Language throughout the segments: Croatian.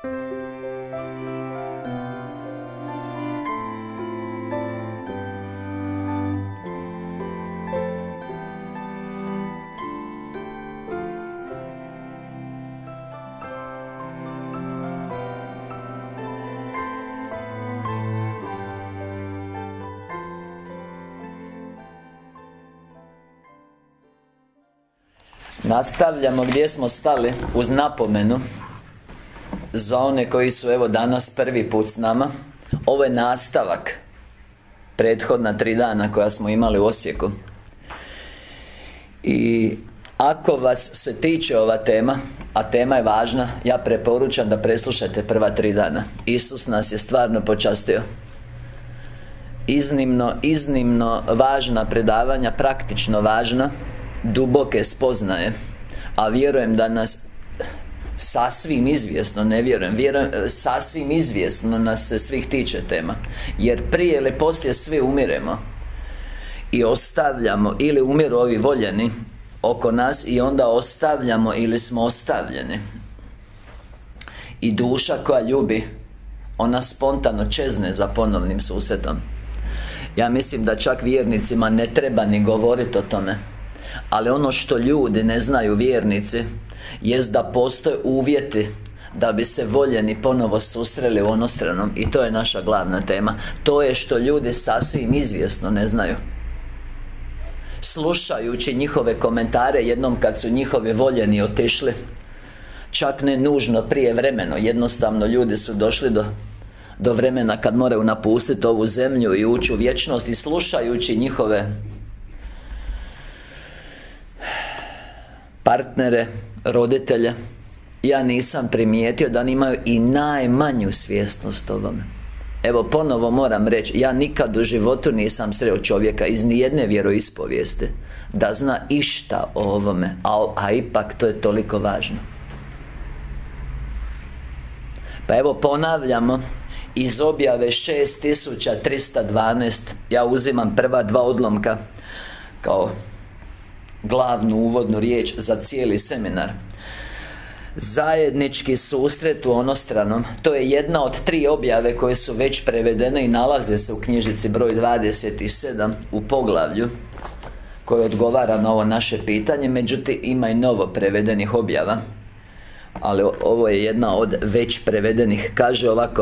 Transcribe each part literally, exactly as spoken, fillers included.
Nastavljamo gdje smo stali, uz napomenu za one koji su evo danas prvi put s nama. Ovo je nastavak prethodna tri dana koja smo imali u Osijeku. I ako vas se tiče ova tema, a tema je važna, ja preporučam da preslušate prva tri dana. Isus nas je stvarno počastio. Iznimno, iznimno važna predavanja, praktično važna, duboke spoznaje. A vjerujem da nas sasvim izvjesno, ne vjerujem, vjerujem, sasvim izvjesno nas se svih tiče tema. Jer prije ili poslije svi umiremo i ostavljamo, ili umiru ovi voljeni oko nas i onda ostavljamo ili smo ostavljeni. I duša koja ljubi, ona spontano čezne za ponovnim susretom. Ja mislim da čak vjernicima ne treba ni govoriti o tome. Ali ono što ljudi ne znaju, vjernici, jest da postoje uvjeti da bi se voljeni ponovo susreli u onostranom. I to je naša glavna tema. To je što ljudi sasvim izvjesno ne znaju. Slušajući njihove komentare jednom kad su njihovi voljeni otišli, čak ne nužno prijevremeno, jednostavno ljudi su došli do do vremena kad moraju napustiti ovu zemlju i ući u vječnost, i slušajući njihove partnere, roditelje, ja nisam primijetio da oni imaju i najmanju svjesnost o ovome. Evo, ponovo moram reći, ja nikad u životu nisam sreo čovjeka iz nijedne vjeroispovijesti da zna išta o ovome, a, a ipak to je toliko važno. Pa evo, ponavljamo iz objave šest tisuća trista dvanaest. Ja uzimam prva dva odlomka kao glavnu uvodnu riječ za cijeli seminar. Zajednički susret u onostranom. To je jedna od tri objave koje su već prevedene i nalaze se u knjižici broj dvadeset sedam u poglavlju koje odgovara na ovo naše pitanje. Međutim, ima i novo prevedenih objava, ali ovo je jedna od već prevedenih. Kaže ovako: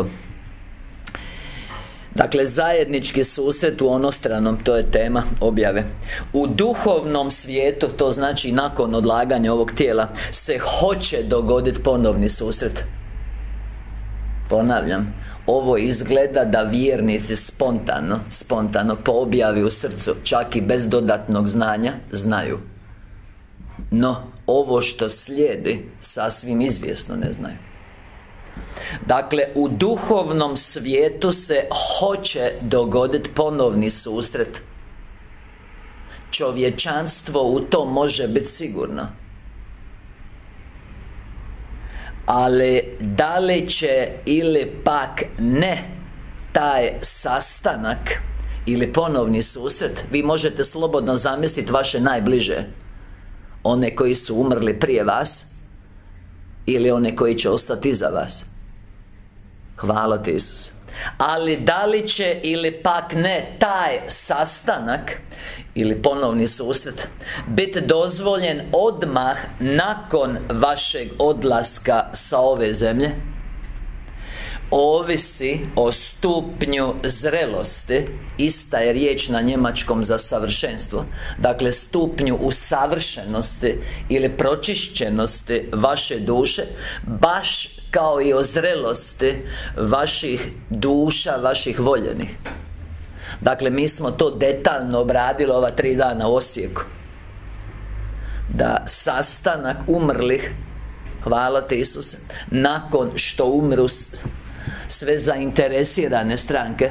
dakle, zajednički susret u onostranom, to je tema objave. U duhovnom svijetu, to znači nakon odlaganja ovog tijela, se hoće dogoditi ponovni susret. Ponavljam, ovo izgleda da vjernici spontano, spontano po objavi u srcu, čak i bez dodatnog znanja, znaju. No, ovo što slijedi, sasvim izvjesno ne znaju. Dakle, u duhovnom svijetu se hoće dogoditi ponovni susret. Čovječanstvo u to može biti sigurno. Ali da li će ili pak ne taj sastanak ili ponovni susret, vi možete slobodno zamisliti vaše najbliže, one koji su umrli prije vas ili one koji će ostati iza vas. Hvala ti, Isus. Ali da li će ili pak ne taj sastanak ili ponovni susret biti dozvoljen odmah nakon vašeg odlaska sa ove zemlje, ovisi o stupnju zrelosti. Ista je riječ na njemačkom za savršenstvo. Dakle, stupnju usavršenosti ili pročišćenosti vaše duše, baš kao i o zrelosti vaših duša, vaših voljenih. Dakle, mi smo to detaljno obradili ova tri dana u Osijeku. Da sastanak umrlih, hvala ti, Isuse, nakon što umru sve zainteresirane stranke,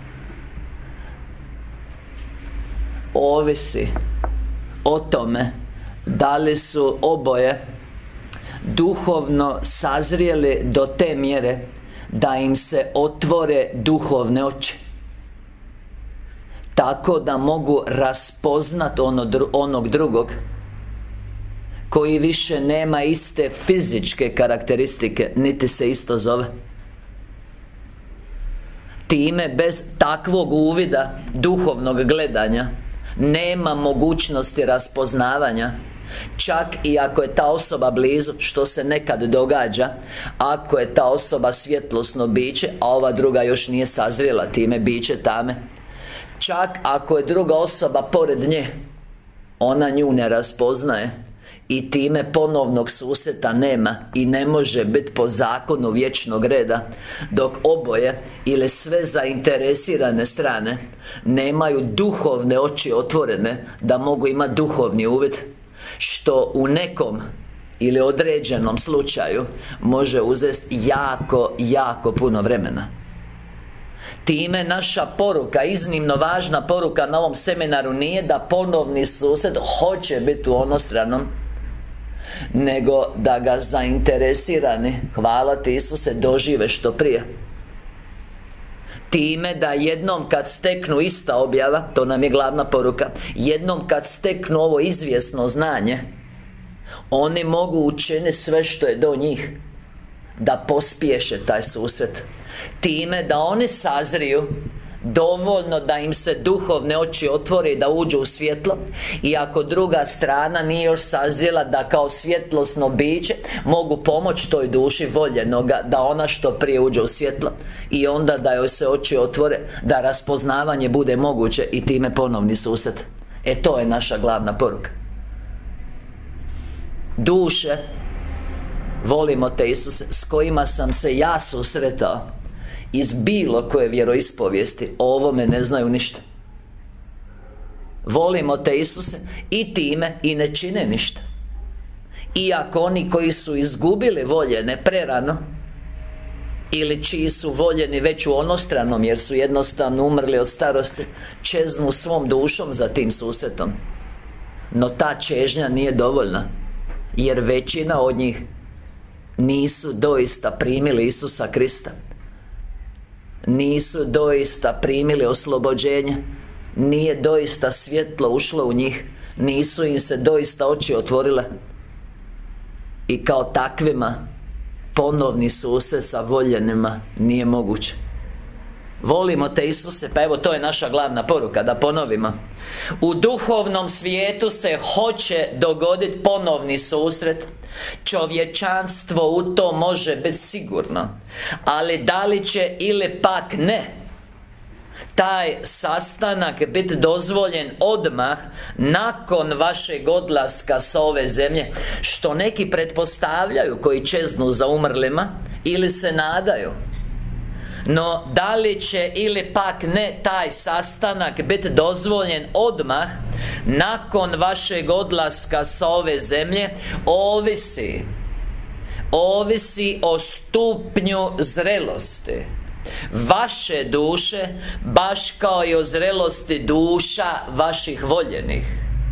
ovisi o tome da li su oboje duhovno sazrijeli do te mjere da im se otvore duhovne oči, tako da mogu raspoznat ono, onog drugog koji više nema iste fizičke karakteristike, niti se isto zove. Time, bez takvog uvida duhovnog gledanja, nema mogućnosti raspoznavanja. Čak i ako je ta osoba blizu, što se nekad događa, ako je ta osoba svjetlosno biće, a ova druga još nije sazrijela, time biće tame. Čak ako je druga osoba pored nje, ona nju ne raspoznaje, i time ponovnog susreta nema i ne može biti po zakonu vječnog reda, dok oboje ili sve zainteresirane strane nemaju duhovne oči otvorene da mogu imati duhovni uvid, što u nekom ili određenom slučaju može uzeti jako, jako puno vremena. Time naša poruka, iznimno važna poruka na ovom seminaru, nije da ponovni susret hoće biti u onostranom, nego da ga zainteresirani, hvala ti Isuse, dožive što prije. Time da jednom kad steknu ista objava, to nam je glavna poruka, jednom kad steknu ovo izvjesno znanje, oni mogu učiniti sve što je do njih da pospješe taj susret. Time da oni sazriju dovoljno da im se duhovne oči otvore i da uđu u svjetlo, i ako druga strana nije još sazrijela, da kao svjetlosno biće mogu pomoći toj duši voljenoga da ona što prije uđe u svjetlo, i onda da joj se oči otvore, da raspoznavanje bude moguće i time ponovni susret. E to je naša glavna poruka. Duše, volimo te Isuse, s kojima sam se ja susretao iz bilo koje vjeroispovijesti, o ovome ne znaju ništa. Volimo te Isuse i time i ne čine ništa. Iako oni koji su izgubili voljene prerano, ili čiji su voljeni već u onostranom jer su jednostavno umrli od starosti, čeznu svom dušom za tim susretom. No ta čežnja nije dovoljna, jer većina od njih nisu doista primili Isusa Krista, nisu doista primili oslobođenje, nije doista svjetlo ušlo u njih, nisu im se doista oči otvorile, i kao takvima ponovni susret sa voljenima nije moguće. Volimo te Isuse, pa evo to je naša glavna poruka, da ponovimo. U duhovnom svijetu se hoće dogoditi ponovni susret. Čovječanstvo u to može biti sigurno, ali da li će ili pak ne taj sastanak biti dozvoljen odmah nakon vašeg odlaska sa ove zemlje, što neki pretpostavljaju koji čeznu za umrlima ili se nadaju. No, da li će ili pak ne taj sastanak biti dozvoljen odmah nakon vašeg odlaska sa ove zemlje, ovisi Ovisi o stupnju zrelosti vaše duše, baš kao i o zrelosti duša vaših voljenih.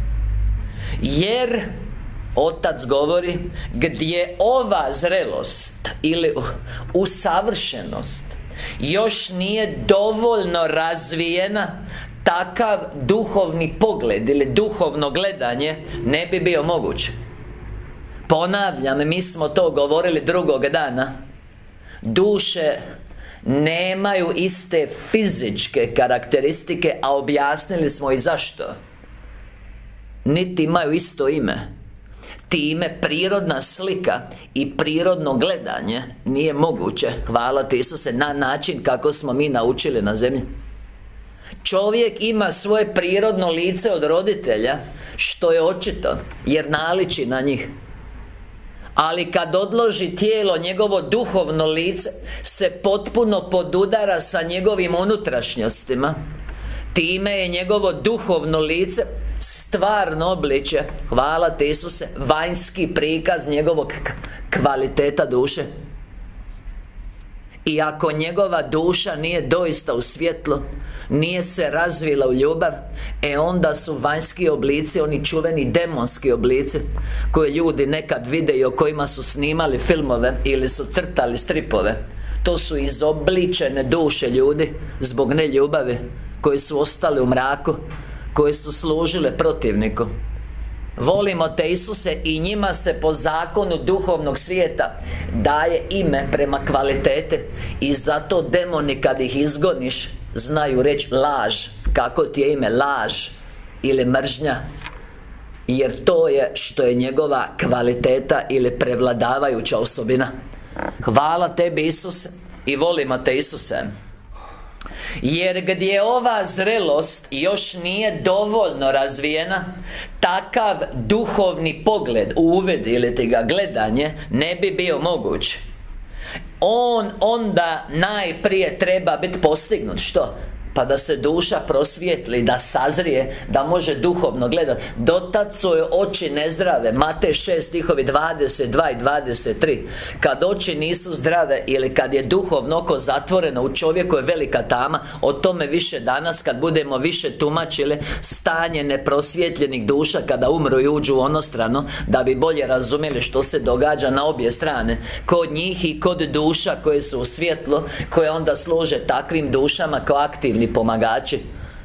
Jer Otac govori, gdje ova zrelost ili usavršenost još nije dovoljno razvijena, takav duhovni pogled ili duhovno gledanje ne bi bio moguće. Ponavljam, mi smo to govorili drugog dana. Duše nemaju iste fizičke karakteristike, a objasnili smo i zašto. Niti imaju isto ime. Time prirodna slika i prirodno gledanje nije moguće, hvala ti Isuse, na način kako smo mi naučili na zemlji. Čovjek ima svoje prirodno lice od roditelja, što je očito, jer naliči na njih. Ali kad odloži tijelo, njegovo duhovno lice se potpuno podudara sa njegovim unutrašnjostima. Time je njegovo duhovno lice stvarno obličje, hvala ti Isuse, vanjski prikaz njegovog kvaliteta duše. I ako njegova duša nije doista u svjetlu, nije se razvila u ljubav, e onda su vanjski oblici, oni čuveni demonski oblici koje ljudi nekad vide i o kojima su snimali filmove ili su crtali stripove. To su izobličene duše ljudi zbog neljubavi, koji su ostali u mraku, koji su služile protivniku. Volimo Te, Isuse, i njima se po zakonu duhovnog svijeta daje ime prema kvalitete. I zato demoni kad ih izgoniš znaju reći laž. Kako ti je ime? Laž ili mržnja. Jer to je što je njegova kvaliteta ili prevladavajuća osobina. Hvala Tebi, Isuse, i volimo Te, Isuse. Jer gdje ova zrelost još nije dovoljno razvijena, takav duhovni pogled, uvid ili ti ga gledanje ne bi bio moguć. On onda najprije treba biti postignut. Što? Pa da se duša prosvijetli, da sazrije, da može duhovno gledati. Dotad su joj oči nezdrave. Matej šest stihovi dvadeset dva i dvadeset tri. Kad oči nisu zdrave ili kad je duhovno oko zatvoreno, u čovjeku je velika tama. O tome više danas, kad budemo više tumačili stanje neprosvjetljenih duša kada umru i uđu u onostrano, da bi bolje razumjeli što se događa na obje strane, kod njih i kod duša koje su u svjetlu, koje onda služe takvim dušama kao aktivni pomagači.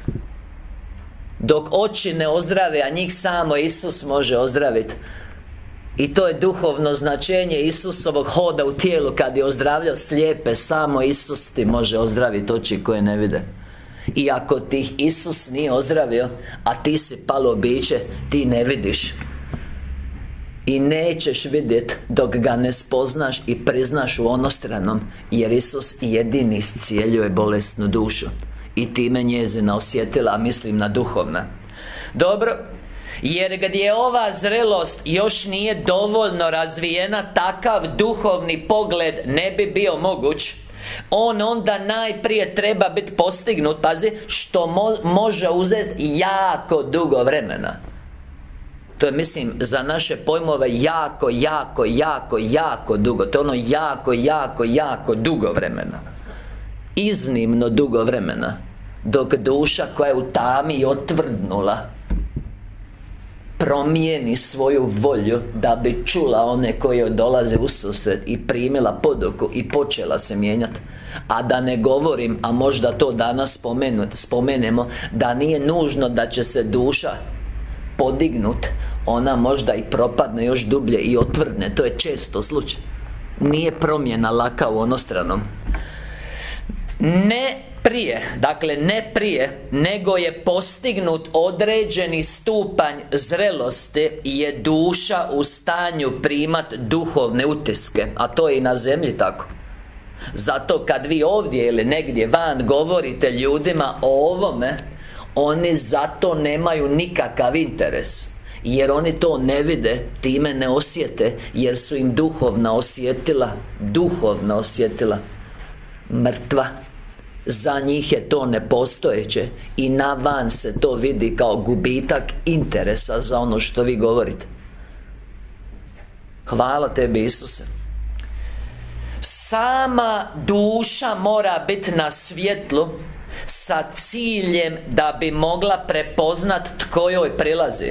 Dok oči ne ozdrave, a njih samo Isus može ozdraviti. I to je duhovno značenje Isusovog hoda u tijelu. Kad je ozdravljao slijepe, samo Isus ti može ozdraviti oči koje ne vide. I ako ti Isus nije ozdravio, a ti si palo biće, ti ne vidiš. I nećeš vidjeti dok ga ne spoznaš i priznaš u onostranom. Jer Isus jedini iscijeljuje bolesnu dušu i time njezina osjetila, a mislim na duhovna. Dobro. Jer gdje ova zrelost još nije dovoljno razvijena, takav duhovni pogled ne bi bio moguć. On onda najprije treba biti postignut, pazi, što mo- može uzeti jako dugo vremena. To je, mislim, za naše pojmove jako, jako, jako, jako dugo. To je ono jako, jako, jako dugo vremena. Iznimno dugo vremena. Dok duša koja je u tami i otvrdnula promijeni svoju volju da bi čula one koje dolaze u susret i primila poduku i počela se mijenjati. A da ne govorim, a možda to danas spomenu, spomenemo, da nije nužno da će se duša podignut, ona možda i propadne još dublje i otvrdne. To je često slučaj. Nije promjena laka u onostranom. Ne prije, dakle ne prije, nego je postignut određeni stupanj zrelosti, je duša u stanju primat duhovne utiske. A to je i na zemlji tako. Zato kad vi ovdje ili negdje van govorite ljudima o ovome, oni zato nemaju nikakav interes. Jer oni to ne vide, time ne osjete, jer su im duhovna osjetila, duhovna osjetila mrtva. Za njih je to nepostojeće i na van se to vidi kao gubitak interesa za ono što vi govorite. Hvala Tebi, Isuse. Sama duša mora biti na svjetlu sa ciljem da bi mogla prepoznat tko joj prilazi.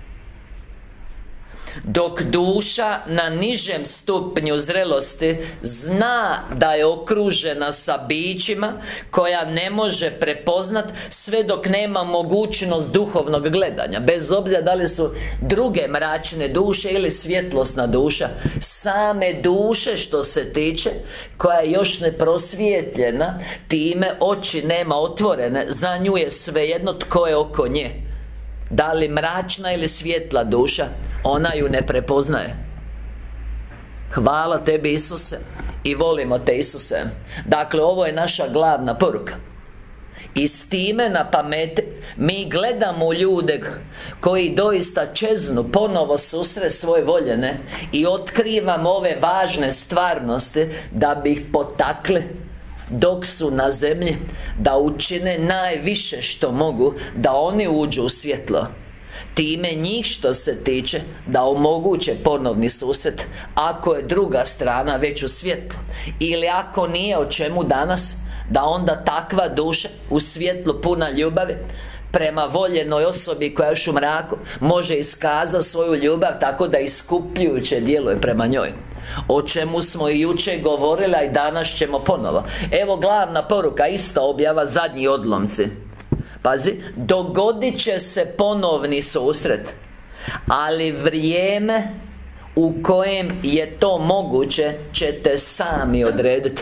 Dok duša na nižem stupnju zrelosti zna da je okružena sa bićima koja ne može prepoznat, sve dok nema mogućnost duhovnog gledanja, bez obzira da li su druge mračne duše ili svjetlosna duša. Same duše, što se tiče, koja je još neprosvijetljena, time oči nema otvorene, za nju je svejedno tko je oko nje. Da li mračna ili svjetla duša, ona ju ne prepoznaje. Hvala Tebi, Isuse, i volimo Te, Isuse. Dakle, ovo je naša glavna poruka. I s time na pameti mi gledamo ljude koji doista čeznu ponovo susret svoje voljene i otkrivamo ove važne stvarnosti da bi ih potakli dok su na zemlji, da učine najviše što mogu da oni uđu u svjetlo. Time njih, što se tiče, da omoguće ponovni susret ako je druga strana već u svjetlu. Ili ako nije, o čemu danas, da onda takva duša u svjetlu puna ljubavi prema voljenoj osobi koja je još u mraku može iskazati svoju ljubav tako da iskupljujuće djeluje prema njoj. O čemu smo i jučer govorili, a i danas ćemo ponovo. Evo glavna poruka, ista objava, zadnji odlomci. Pazi, dogodit će se ponovni susret. ali vrijeme u kojem je to moguće ćete sami odrediti.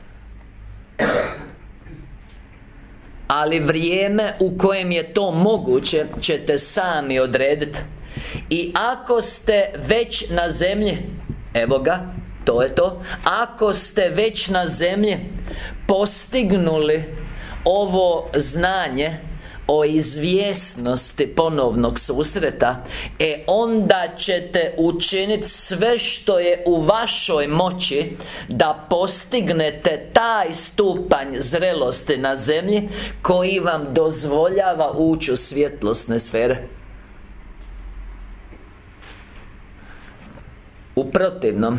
Ali vrijeme u kojem je to moguće ćete sami odrediti. I ako ste već na zemlji, evo ga, to je to. Ako ste već na zemlji postignuli ovo znanje o izvjesnosti ponovnog susreta, e onda ćete učiniti sve što je u vašoj moći da postignete taj stupanj zrelosti na zemlji koji vam dozvoljava ući u svjetlosne sfere. U protivnom,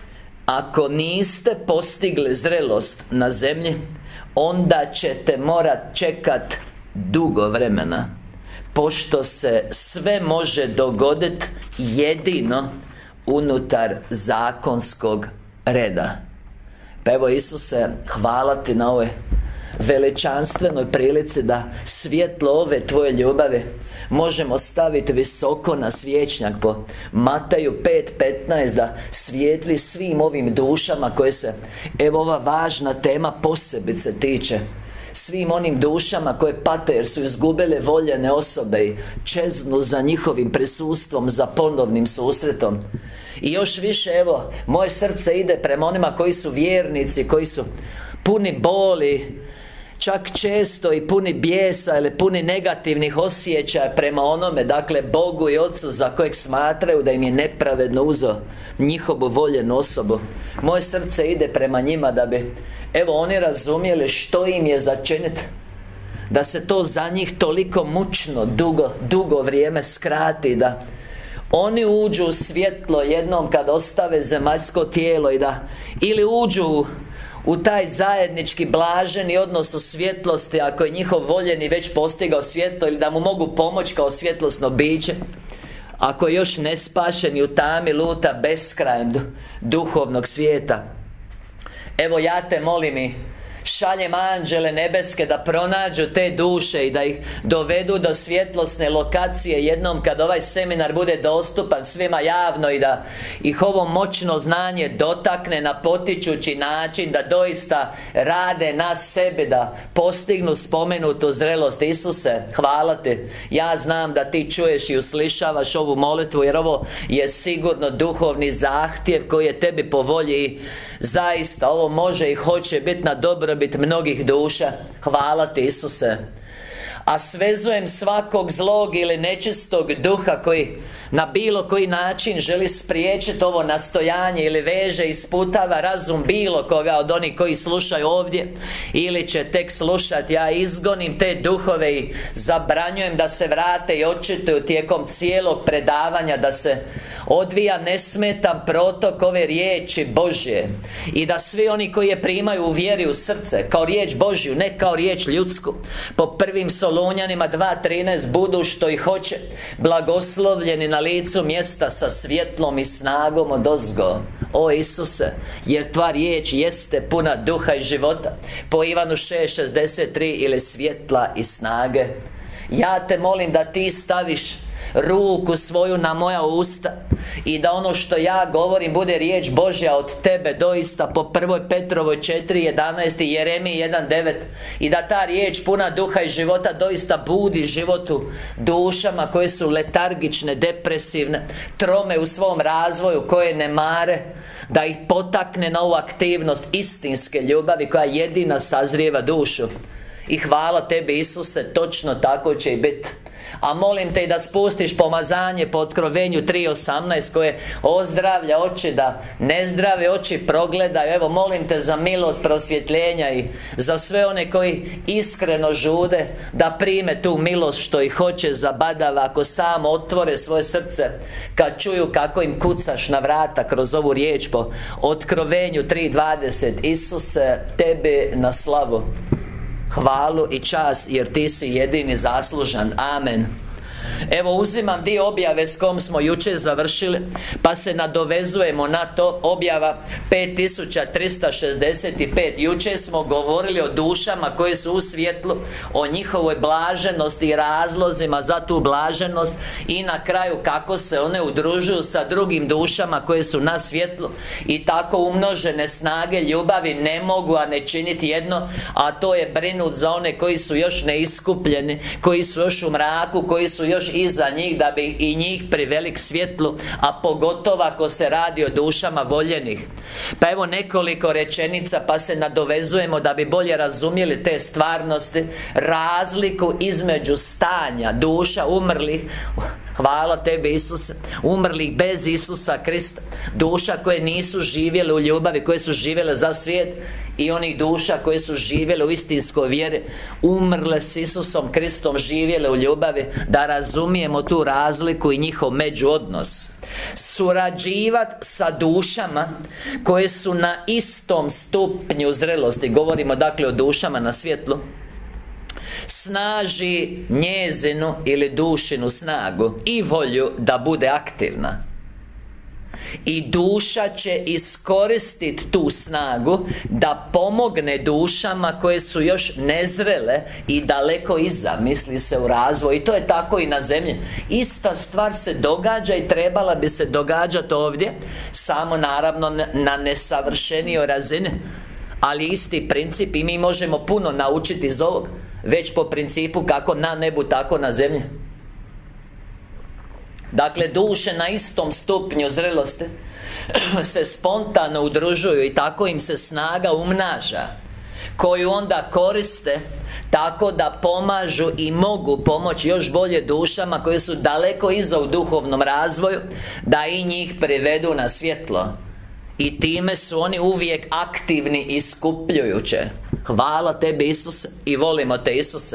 ako niste postigli zrelost na zemlji, onda ćete morat čekat dugo vremena, pošto se sve može dogoditi jedino unutar zakonskog reda. Pa evo Isuse, hvala Ti na ovoj veličanstvenoj prilici da svjetlo ove Tvoje ljubavi možemo staviti visoko na svječnjak po Mataju pet petnaest, da svijetli svim ovim dušama koje se, evo ova važna tema posebice tiče, svim onim dušama koje pate jer su izgubile voljene osobe i čeznu za njihovim prisustvom, za ponovnim susretom. I još više, evo, moje srce ide prema onima koji su vjernici, koji su puni boli, čak često i puni bijesa ili puni negativnih osjećaja prema onome, dakle Bogu i Otcu za kojeg smatraju da im je nepravedno uzeo njihovu voljenu osobu. Moje srce ide prema njima da bi, evo, oni razumjeli što im je za činiti, da se to za njih toliko mučno, dugo, dugo vrijeme skrati, da oni uđu u svjetlo jednom kad ostave zemaljsko tijelo i da ili uđu u u taj zajednički blaženi odnos u svjetlosti, ako je njihov voljeni već postigao svjetlo, ili da mu mogu pomoći kao svjetlosno biće, ako je još nespašen i u tami luta beskrajem duhovnog svijeta. Evo ja Te molim i šaljem anđele nebeske da pronađu te duše i da ih dovedu do svjetlosne lokacije jednom kad ovaj seminar bude dostupan svima javno, i da ih ovo moćno znanje dotakne na potičući način, da doista rade na sebi, da postignu spomenutu zrelost. Isuse, hvala Ti. Ja znam da Ti čuješ i uslišavaš ovu molitvu, jer ovo je sigurno duhovni zahtjev koji je Tebi po volji i zaista ovo može i hoće biti na dobrobit mnogih duša. Hvala Ti, Isuse. A svezujem svakog zlog ili nečistog duha koji na bilo koji način želi spriječiti ovo nastojanje ili veže i sputava razum bilo koga od onih koji slušaju ovdje ili će tek slušati. Ja izgonim te duhove i zabranjujem da se vrate i očituju tijekom cijelog predavanja, da se odvija nesmetan protok ove riječi Božje i da svi oni koji je primaju u vjeri u srce kao riječ Božju, ne kao riječ ljudsku, po prvim Solunjanima dva trinaest, budu što i hoće blagoslovljeni na licu mjesta sa svjetlom i snagom odozgo. O Isuse, jer Tva riječ jeste puna duha i života, po Ivanu šest šezdeset tri, ili svjetla i snage. Ja Te molim da Ti staviš ruku svoju na moja usta i da ono što ja govorim bude riječ Božja od Tebe doista, po prvoj Petrovoj četiri jedanaest i Jeremiji jedan devet, i da ta riječ puna duha i života doista budi životu dušama koje su letargične, depresivne, trome u svom razvoju, koje ne mare, da ih potakne na ovu aktivnost istinske ljubavi koja jedina sazrijeva dušu. I hvala Tebi, Isuse, točno tako će i biti. A molim Te i da spustiš pomazanje po Otkrovenju tri osamnaest koje ozdravlja oči, da nezdrave oči progledaju. Evo, molim Te za milost prosvjetljenja i za sve one koji iskreno žude da prime tu milost što ih hoće zabadava, ako samo otvore svoje srce kad čuju kako im kucaš na vrata kroz ovu riječ po Otkrovenju tri dvadeset. Isuse, Tebi na slavu, hvalu i čast, jer Ti si jedini zaslužan. Amen. Evo uzimam dio objave s kom smo jučer završili, pa se nadovezujemo na to. Objava pet tisuća trista šezdeset pet. Jučer smo govorili o dušama koje su u svjetlu, o njihovoj blaženosti i razlozima za tu blaženost, i na kraju kako se one udružuju sa drugim dušama koje su na svjetlu. I tako umnožene snage ljubavi ne mogu a ne činiti jedno, a to je brinut za one koji su još neiskupljeni, koji su još u mraku, koji su još iza njih, da bi i njih priveli k svjetlu, a pogotovo ako se radi o dušama voljenih. Pa evo nekoliko rečenica, pa se nadovezujemo da bi bolje razumjeli te stvarnosti, razliku između stanja duša umrlih, hvala Tebi Isuse, umrlih bez Isusa Krista, duša koje nisu živjele u ljubavi, koje su živjele za svijet, i onih duša koje su živjele u istinskoj vjeri, umrle s Isusom Kristom, živjele u ljubavi. Da razumijemo tu razliku i njihov međuodnos. Surađivati sa dušama koje su na istom stupnju zrelosti, govorimo dakle o dušama na svjetlu, snaži njezinu ili dušinu snagu i volju da bude aktivna. I duša će iskoristiti tu snagu da pomogne dušama koje su još nezrele i daleko iza, misli se u razvoju. I to je tako i na zemlji. Ista stvar se događa i trebala bi se događati ovdje, samo naravno na nesavršenijoj razini. Ali isti princip, i mi možemo puno naučiti iz ovog, već po principu kako na nebu, tako na zemlji. Dakle, duše na istom stupnju zrelosti se spontano udružuju i tako im se snaga umnaža, koju onda koriste tako da pomažu i mogu pomoći još bolje dušama koje su daleko iza u duhovnom razvoju, da i njih privedu na svjetlo. I time su oni uvijek aktivni i iskupljujuće. Hvala Tebi Isuse i volimo Te Isuse.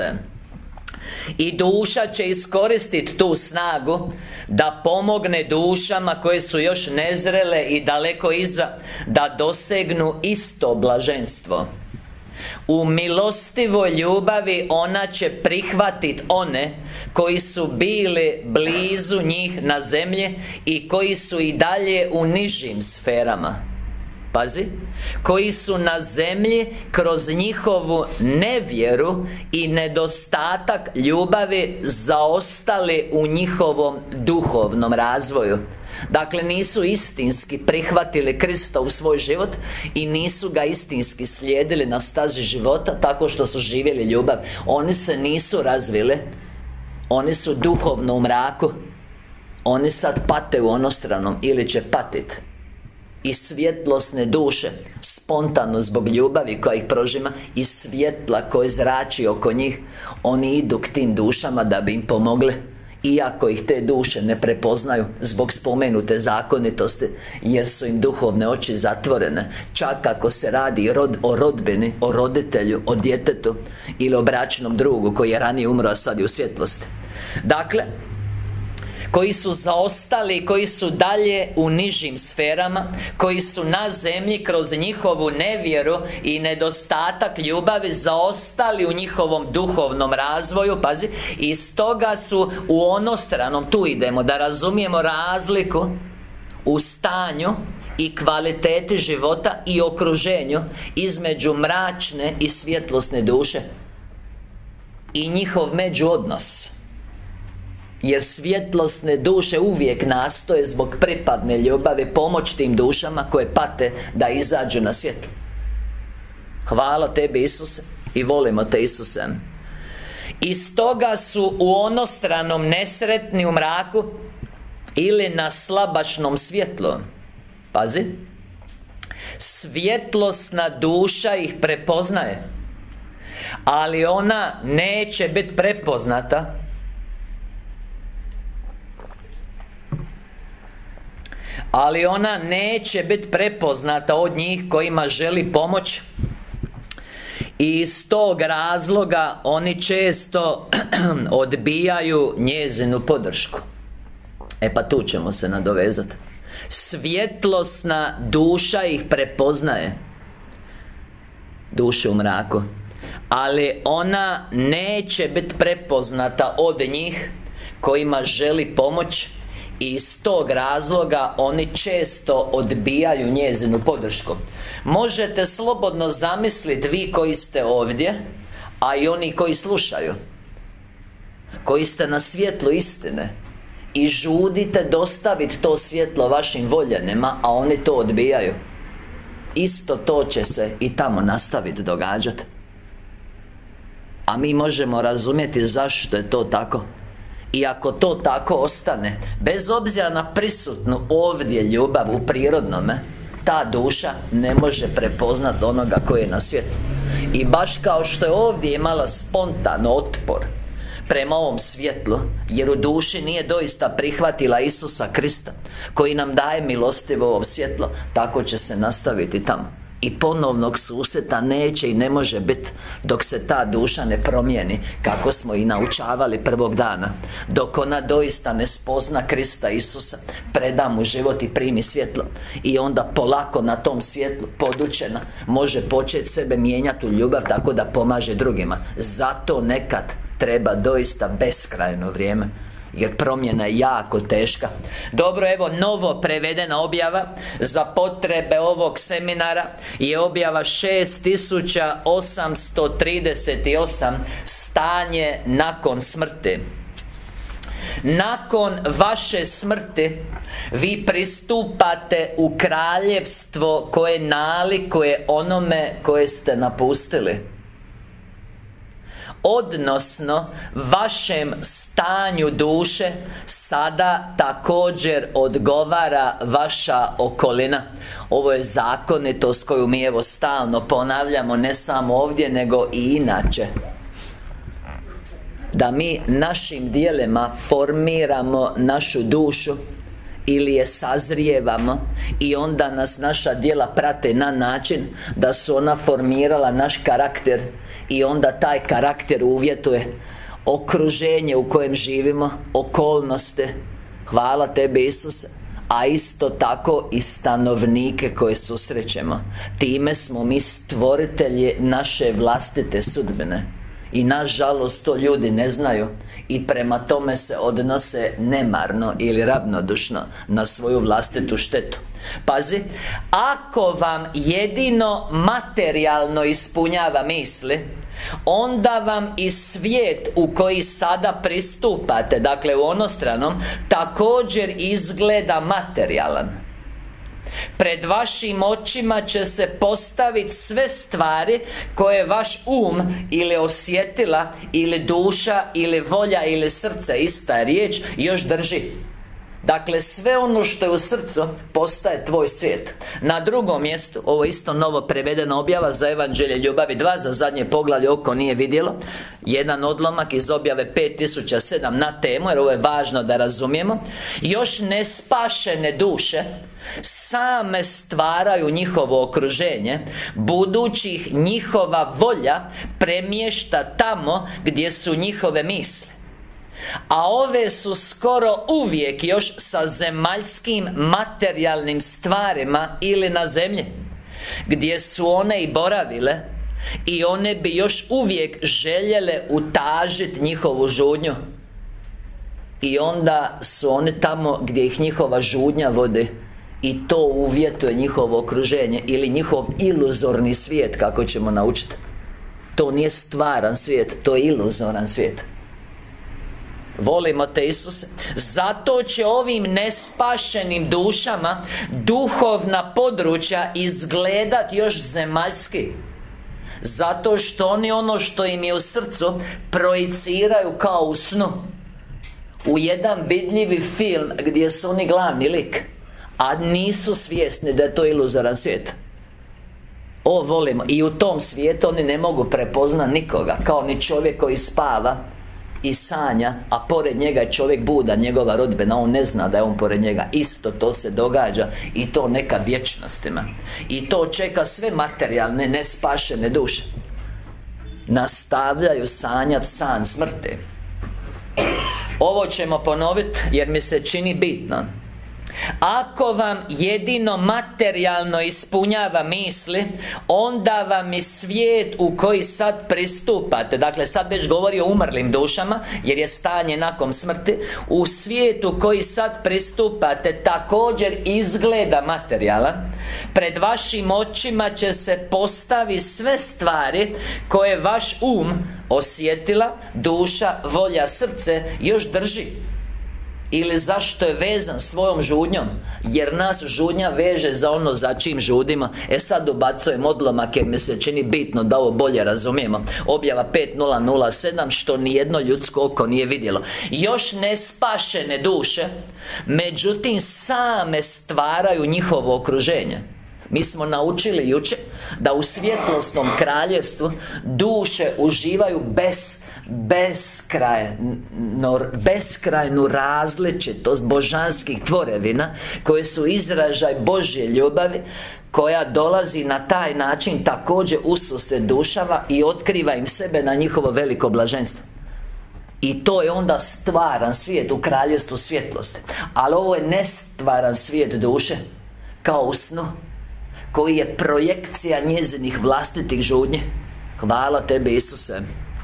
I duša će iskoristiti tu snagu da pomogne dušama koje su još nezrele i daleko iza, da dosegnu isto blaženstvo. U milostivoj ljubavi ona će prihvatiti one koji su bili blizu njih na zemlji i koji su i dalje u nižim sferama. Pazi, koji su na zemlji kroz njihovu nevjeru i nedostatak ljubavi zaostali u njihovom duhovnom razvoju. Dakle, nisu istinski prihvatili Krista u svoj život i nisu ga istinski slijedili na stazi života tako što su živjeli ljubav. Oni se nisu razvili, oni su duhovno u mraku. Oni sad pate u onostranom ili će patiti. I svjetlosne duše, spontano zbog ljubavi koja ih prožima i svjetla koje zrači oko njih, oni idu k tim dušama da bi im pomogli, iako ih te duše ne prepoznaju zbog spomenute zakonitosti, jer su im duhovne oči zatvorene. Čak ako se radi rod, o rodbini, o roditelju, o djetetu ili o bračnom drugu koji je ranije umro, a sad je u svjetlosti. Dakle, koji su zaostali, koji su dalje u nižim sferama, koji su na zemlji kroz njihovu nevjeru i nedostatak ljubavi zaostali u njihovom duhovnom razvoju, pazi, i stoga su u onostranom, tu idemo da razumijemo razliku u stanju i kvaliteti života i okruženju između mračne i svjetlosne duše i njihov međuodnos. Jer svjetlosne duše uvijek nastoje zbog pripadne ljubavi pomoći tim dušama koje pate da izađu na svjetlo. Hvala Tebi Isuse i volimo Te Isuse. I stoga su u onostranom nesretni u mraku ili na slabašnom svjetlu. Pazi, svjetlosna duša ih prepoznaje, ali ona neće biti prepoznata Ali ona neće biti prepoznata od njih kojima želi pomoć. I iz tog razloga oni često odbijaju njezinu podršku. E pa tu ćemo se nadovezati. Svjetlosna duša ih prepoznaje, duše u mraku, ali ona neće biti prepoznata od njih kojima želi pomoć, i iz tog razloga oni često odbijaju njezinu podršku. Možete slobodno zamisliti vi koji ste ovdje, a i oni koji slušaju, koji ste na svjetlu istine i žudite dostaviti to svjetlo vašim voljenima, a oni to odbijaju. Isto to će se i tamo nastaviti događati. A mi možemo razumjeti zašto je to tako. I ako to tako ostane, bez obzira na prisutnu ovdje ljubav u prirodnome, ta duša ne može prepoznati onoga koji je na svijetu. I baš kao što je ovdje imala spontan otpor prema ovom svjetlu, jer u duši nije doista prihvatila Isusa Krista, koji nam daje milostivo ovo svjetlo, tako će se nastaviti tamo. I ponovnog susreta neće i ne može biti dok se ta duša ne promijeni, kako smo i naučavali prvog dana. Dok ona doista ne spozna Krista Isusa, preda mu život i primi svjetlo, i onda polako na tom svjetlu, podučena, može početi sebe mijenjati u ljubav, tako da pomaže drugima. Zato nekad treba doista beskrajno vrijeme, jer promjena je jako teška. Dobro, evo novo prevedena objava za potrebe ovog seminara je objava šest tisuća osamsto trideset osam, stanje nakon smrti. Nakon vaše smrti vi pristupate u kraljevstvo koje nalikuje onome koje ste napustili, odnosno vašem stanju duše sada također odgovara vaša okolina. Ovo je zakonitost koju mi evo stalno ponavljamo, ne samo ovdje nego i inače, da mi našim djelima formiramo našu dušu ili je sazrijevamo, i onda nas naša djela prate na način da su ona formirala naš karakter, i onda taj karakter uvjetuje okruženje u kojem živimo, okolnosti. Hvala tebi Isuse. A isto tako i stanovnike koje susrećemo. Time smo mi stvoritelji naše vlastite sudbine. I nažalost to ljudi ne znaju, i prema tome se odnose nemarno ili ravnodušno na svoju vlastitu štetu. Pazi, ako vam jedino materijalno ispunjava misli, onda vam i svijet u koji sada pristupate, dakle u onostranom, također izgleda materijalan. Pred vašim očima će se postaviti sve stvari koje vaš um ili osjetila, ili duša, ili volja, ili srce, ista je riječ, još drži. Dakle, sve ono što je u srcu postaje tvoj svijet. Na drugom mjestu, ovo isto novo prevedena objava za Evanđelje ljubavi dva, za zadnje poglavlje oko nije vidjelo, jedan odlomak iz objave pet tisuća sedam na temu, jer ovo je važno da razumijemo. Još nespašene duše same stvaraju njihovo okruženje, budući ih njihova volja premješta tamo gdje su njihove misli. A ove su skoro uvijek još sa zemaljskim materijalnim stvarima ili na zemlji, gdje su one i boravile, i one bi još uvijek željele utažiti njihovu žudnju. I onda su one tamo gdje ih njihova žudnja vodi, i to uvjetuje njihovo okruženje ili njihov iluzorni svijet, kako ćemo naučiti. To nije stvaran svijet, to je iluzoran svijet. Volimo te Isuse. Zato će ovim nespašenim dušama duhovna područja izgledat još zemaljski. Zato što oni ono što im je u srcu projiciraju kao u snu, u jedan vidljivi film gdje su oni glavni lik, a nisu svjesni da je to iluzoran svijet. O, volimo. I u tom svijetu oni ne mogu prepoznati nikoga, kao ni čovjek koji spava i sanja, a pored njega je čovjek budan, njegova rodbina, on ne zna da je on pored njega. Isto to se događa, i to nekad vječnostima. I to čeka sve materijalne, nespašene duše. Nastavljaju sanjati san smrti. Ovo ćemo ponoviti jer mi se čini bitno. Ako vam jedino materijalno ispunjava misli, onda vam i svijet u koji sad pristupate, dakle sad već govori o umrlim dušama, jer je stanje nakon smrti, u svijetu koji sad pristupate također izgleda materijalan. Pred vašim očima će se postavi sve stvari koje vaš um, osjetila, duša, volja, srce još drži. Ili zašto je vezan svojom žudnjom? Jer nas žudnja veže za ono za čim žudimo. E sad ubacujem odlomak jer mi se čini bitno da ovo bolje razumijemo. Objava pet nula nula sedam, što nijedno ljudsko oko nije vidjelo. Još nespašene duše, međutim same stvaraju njihovo okruženje. Mi smo naučili jučer da u svjetlosnom kraljevstvu duše uživaju bez beskrajnu, beskrajnu različitost božanskih tvorevina koje su izražaj Božje ljubavi, koja dolazi na taj način također ususret dušama i otkriva im sebe na njihovo veliko blaženstvo. I to je onda stvaran svijet u kraljevstvu svjetlosti. Ali ovo je nestvaran svijet duše, kao u snu, koji je projekcija njezinih vlastitih žudnji. Hvala tebi, Isuse.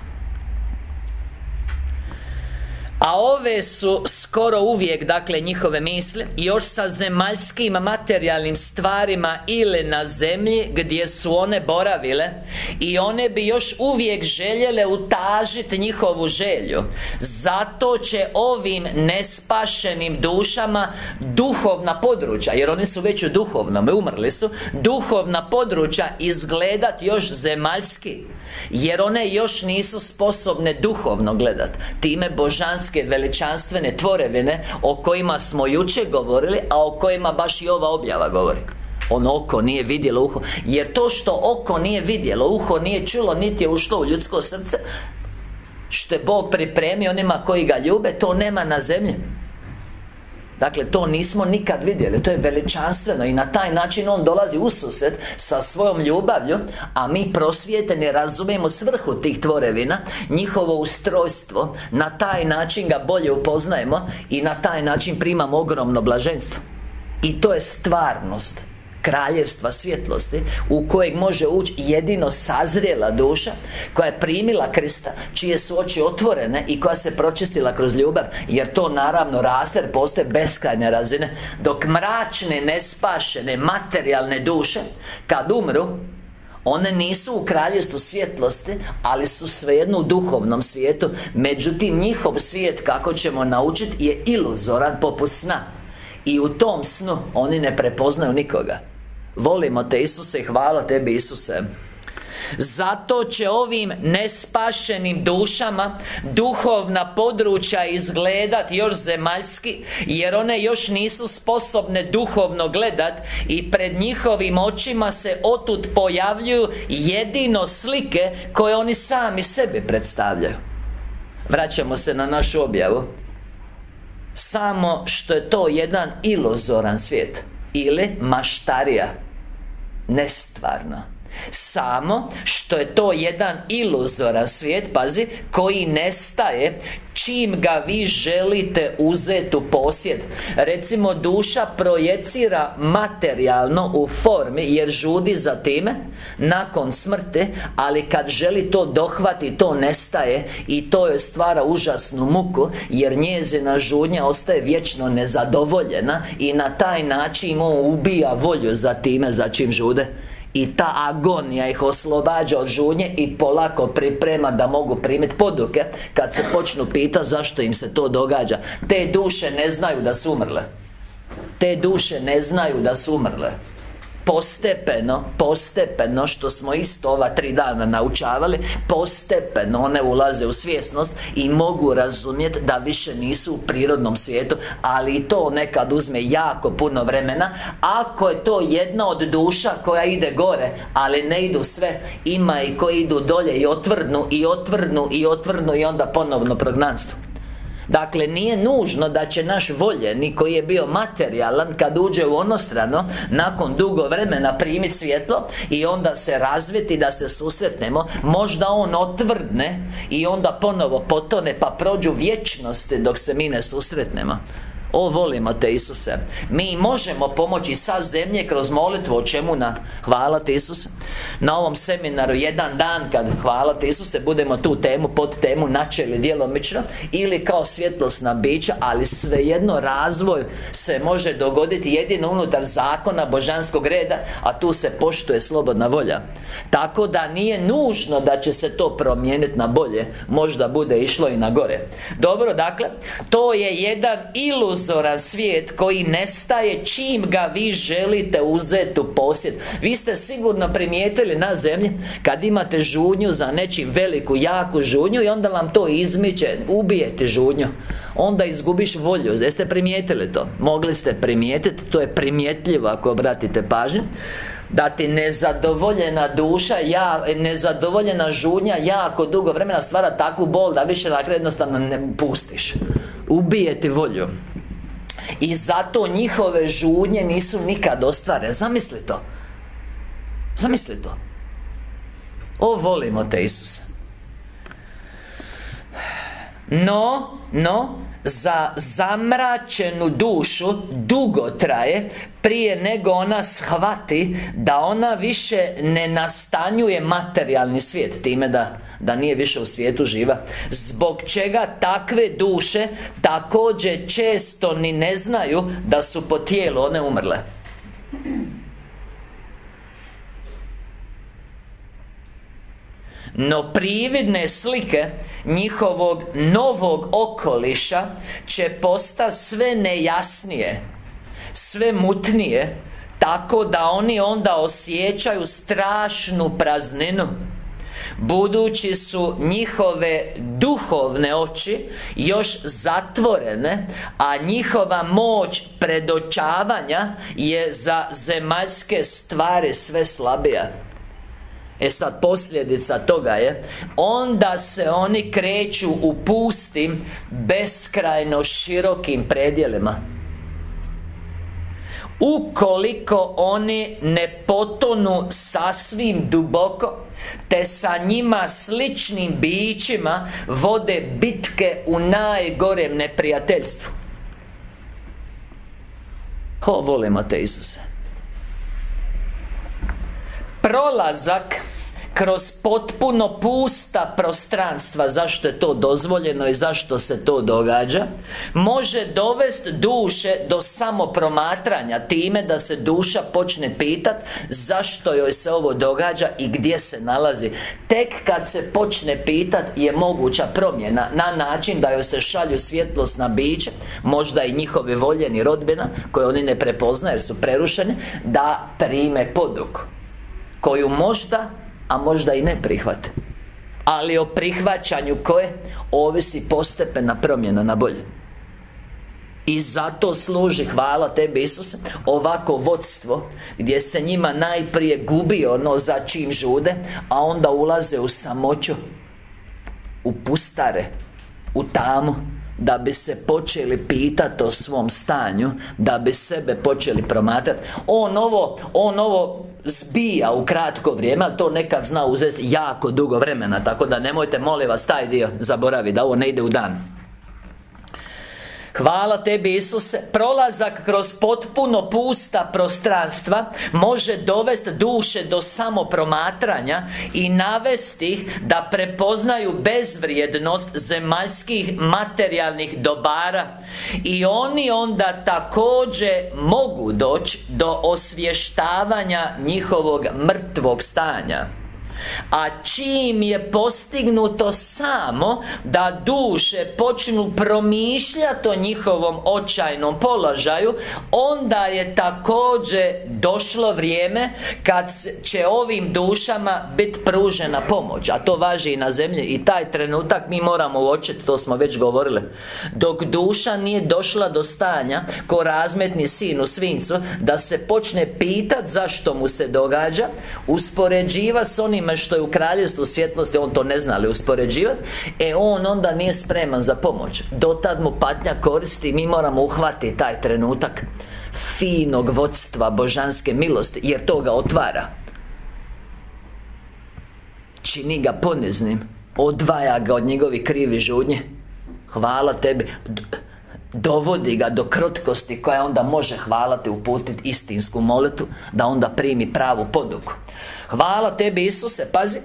A ove su skoro uvijek, dakle, njihove misli još sa zemaljskim materijalnim stvarima ili na zemlji gdje su one boravile, i one bi još uvijek željele utažiti njihovu želju. Zato će ovim nespašenim dušama duhovna područja, jer oni su već u duhovnom, umrli su, duhovna područja izgledat još zemaljski, jer one još nisu sposobne duhovno gledat. Time božanske veličanstvene tvorevine o kojima smo jučer govorili, a o kojima baš i ova objava govori. Ono oko nije vidjelo, uho. Jer to što oko nije vidjelo, uho nije čulo, niti je ušlo u ljudsko srce, što je Bog pripremio onima koji ga ljube, to nema na zemlji. Dakle, to nismo nikad vidjeli, to je veličanstveno, i na taj način on dolazi u susret sa svojom ljubavlju, a mi prosvjeteni razumijemo svrhu tih tvorevina, njihovo ustrojstvo, na taj način ga bolje upoznajemo i na taj način primamo ogromno blaženstvo. I to je stvarnost kraljevstva svjetlosti, u kojeg može ući jedino sazrijela duša koja je primila Krista, čije su oči otvorene i koja se pročistila kroz ljubav. Jer to naravno raste, jer postoje beskrajne razine. Dok mračne, nespašene, materijalne duše, kad umru, one nisu u kraljevstvu svjetlosti, ali su svejedno u duhovnom svijetu. Međutim, njihov svijet, kako ćemo naučiti, je iluzoran poput sna. I u tom snu oni ne prepoznaju nikoga. Volimo te, Isuse, i hvala tebi, Isuse. Zato će ovim nespašenim dušama duhovna područja izgledat još zemaljski, jer one još nisu sposobne duhovno gledat, i pred njihovim očima se otud pojavljuju jedino slike koje oni sami sebi predstavljaju. Vraćamo se na našu objavu. Samo što je to jedan iluzoran svijet, ili maštarija, nestvarno. Samo što je to jedan iluzoran svijet, pazi, koji nestaje čim ga vi želite uzeti u posjed. Recimo, duša projecira materijalno u formi, jer žudi za time nakon smrti, ali kad želi to dohvati, to nestaje, i to joj stvara užasnu muku, jer njezina žudnja ostaje vječno nezadovoljena, i na taj način on ubija volju za time za čim žude. I ta agonija ih oslobađa od žudnje i polako priprema da mogu primiti poduke kad se počnu pitati zašto im se to događa. Te duše ne znaju da su umrle. Te duše ne znaju da su umrle. Postepeno, postepeno, što smo isto ova tri dana naučavali, postepeno one ulaze u svjesnost i mogu razumjeti da više nisu u prirodnom svijetu. Ali i to nekad uzme jako puno vremena. Ako je to jedna od duša koja ide gore, ali ne idu sve, ima i koji idu dolje i otvrdnu, i otvrdnu, i otvrdnu, i onda ponovno prognanstvo. Dakle, nije nužno da će naš voljeni, koji je bio materijalan, kad uđe u onostrano, nakon dugo vremena primiti svjetlo i onda se razviti da se susretnemo. Možda on otvrdne i onda ponovo potone, pa prođu vječnosti dok se mi ne susretnemo. O, volimo te Isuse. Mi možemo pomoći sa zemlje kroz molitvu. O čemu? Na hvala ti Isuse. Na ovom seminaru jedan dan, kad hvala ti Isuse, budemo tu temu, pod temu načeli djelomično ili kao svjetlosna bića. Ali svejedno razvoj se može dogoditi jedino unutar zakona božanskog reda, a tu se poštuje slobodna volja. Tako da nije nužno da će se to promijeniti na bolje. Možda bude išlo i na gore. Dobro, dakle, to je jedan iluzoran svijet koji nestaje čim ga vi želite uzeti u posjed. Vi ste sigurno primijetili na zemlji kad imate žudnju za nečim, veliku, jaku žudnju, i onda vam to izmiče, ubijete žudnju, onda izgubiš volju. Jeste primijetili to? Mogli ste primijetiti, to je primjetljivo ako obratite pažnju, da ti nezadovoljena duša, ja, nezadovoljena žudnja jako dugo vremena stvara takvu bol da više na kraju jednostavno ne pustiš. Ubije ti volju. I zato njihove žudnje nisu nikad ostvare. Zamisli to. Zamisli to. O, volimo te Isuse. No, no, za zamračenu dušu dugo traje prije nego ona shvati da ona više ne nastanjuje materijalni svijet, time da, da nije više u svijetu živa. Zbog čega takve duše također često ni ne znaju da su po tijelu one umrle. No prividne slike njihovog novog okoliša će postati sve nejasnije, sve mutnije, tako da oni onda osjećaju strašnu prazninu, budući su njihove duhovne oči još zatvorene, a njihova moć predočavanja je za zemaljske stvari sve slabija. E sad, posljedica toga je, onda se oni kreću u pustim, beskrajno širokim predjelima. Ukoliko oni ne potonu sasvim duboko, te sa njima sličnim bićima vode bitke u najgorem neprijateljstvu. O, volimo te Isuse. Prolazak kroz potpuno pusta prostranstva, zašto je to dozvoljeno i zašto se to događa, može dovesti duše do samopromatranja, time da se duša počne pitat zašto joj se ovo događa i gdje se nalazi. Tek kad se počne pitat je moguća promjena, na način da joj se šalju svjetlosna bića, možda i njihovi voljeni rodbina, koje oni ne prepoznaju jer su prerušeni, da prime poduku, koju možda, a možda i ne prihvate. Ali o prihvaćanju koje ovisi postepena promjena na bolje. I zato služi, hvala tebi Isuse, ovako vodstvo, gdje se njima najprije gubi ono za čim žude, a onda ulaze u samoću, u pustare, u tamu, da bi se počeli pitati o svom stanju, da bi sebe počeli promatrati. On ovo, on ovo zbija u kratko vrijeme, ali to nekad zna uzeti jako dugo vremena, tako da nemojte, molim vas, taj dio zaboraviti, da ovo ne ide u dan. Hvala tebi Isuse. Prolazak kroz potpuno pusta prostranstva može dovesti duše do samopromatranja i navesti ih da prepoznaju bezvrijednost zemaljskih materijalnih dobara. I oni onda također mogu doći do osvještavanja njihovog mrtvog stanja. A čim je postignuto samo da duše počnu promišljati o njihovom očajnom položaju, onda je također došlo vrijeme kad će ovim dušama biti pružena pomoć. A to važi i na zemlji. I taj trenutak mi moramo uočiti, to smo već govorili. Dok duša nije došla do stanja ko razmetni sin u svincu, da se počne pitati zašto mu se događa, uspoređiva s onime što je u kraljevstvu svjetlosti, on to ne zna ali uspoređivati, e on onda nije spreman za pomoć. Dotad mu patnja koristi. Mi moramo uhvatiti taj trenutak finog vodstva božanske milosti, jer to ga otvara, čini ga poniznim, odvaja ga od njegovih krivi žudnje. Hvala tebi. dovodi ga do krotkosti koja onda može, hvala te, uputiti istinsku molitvu, da onda primi pravu poduku. Hvala tebi Isuse, pazi.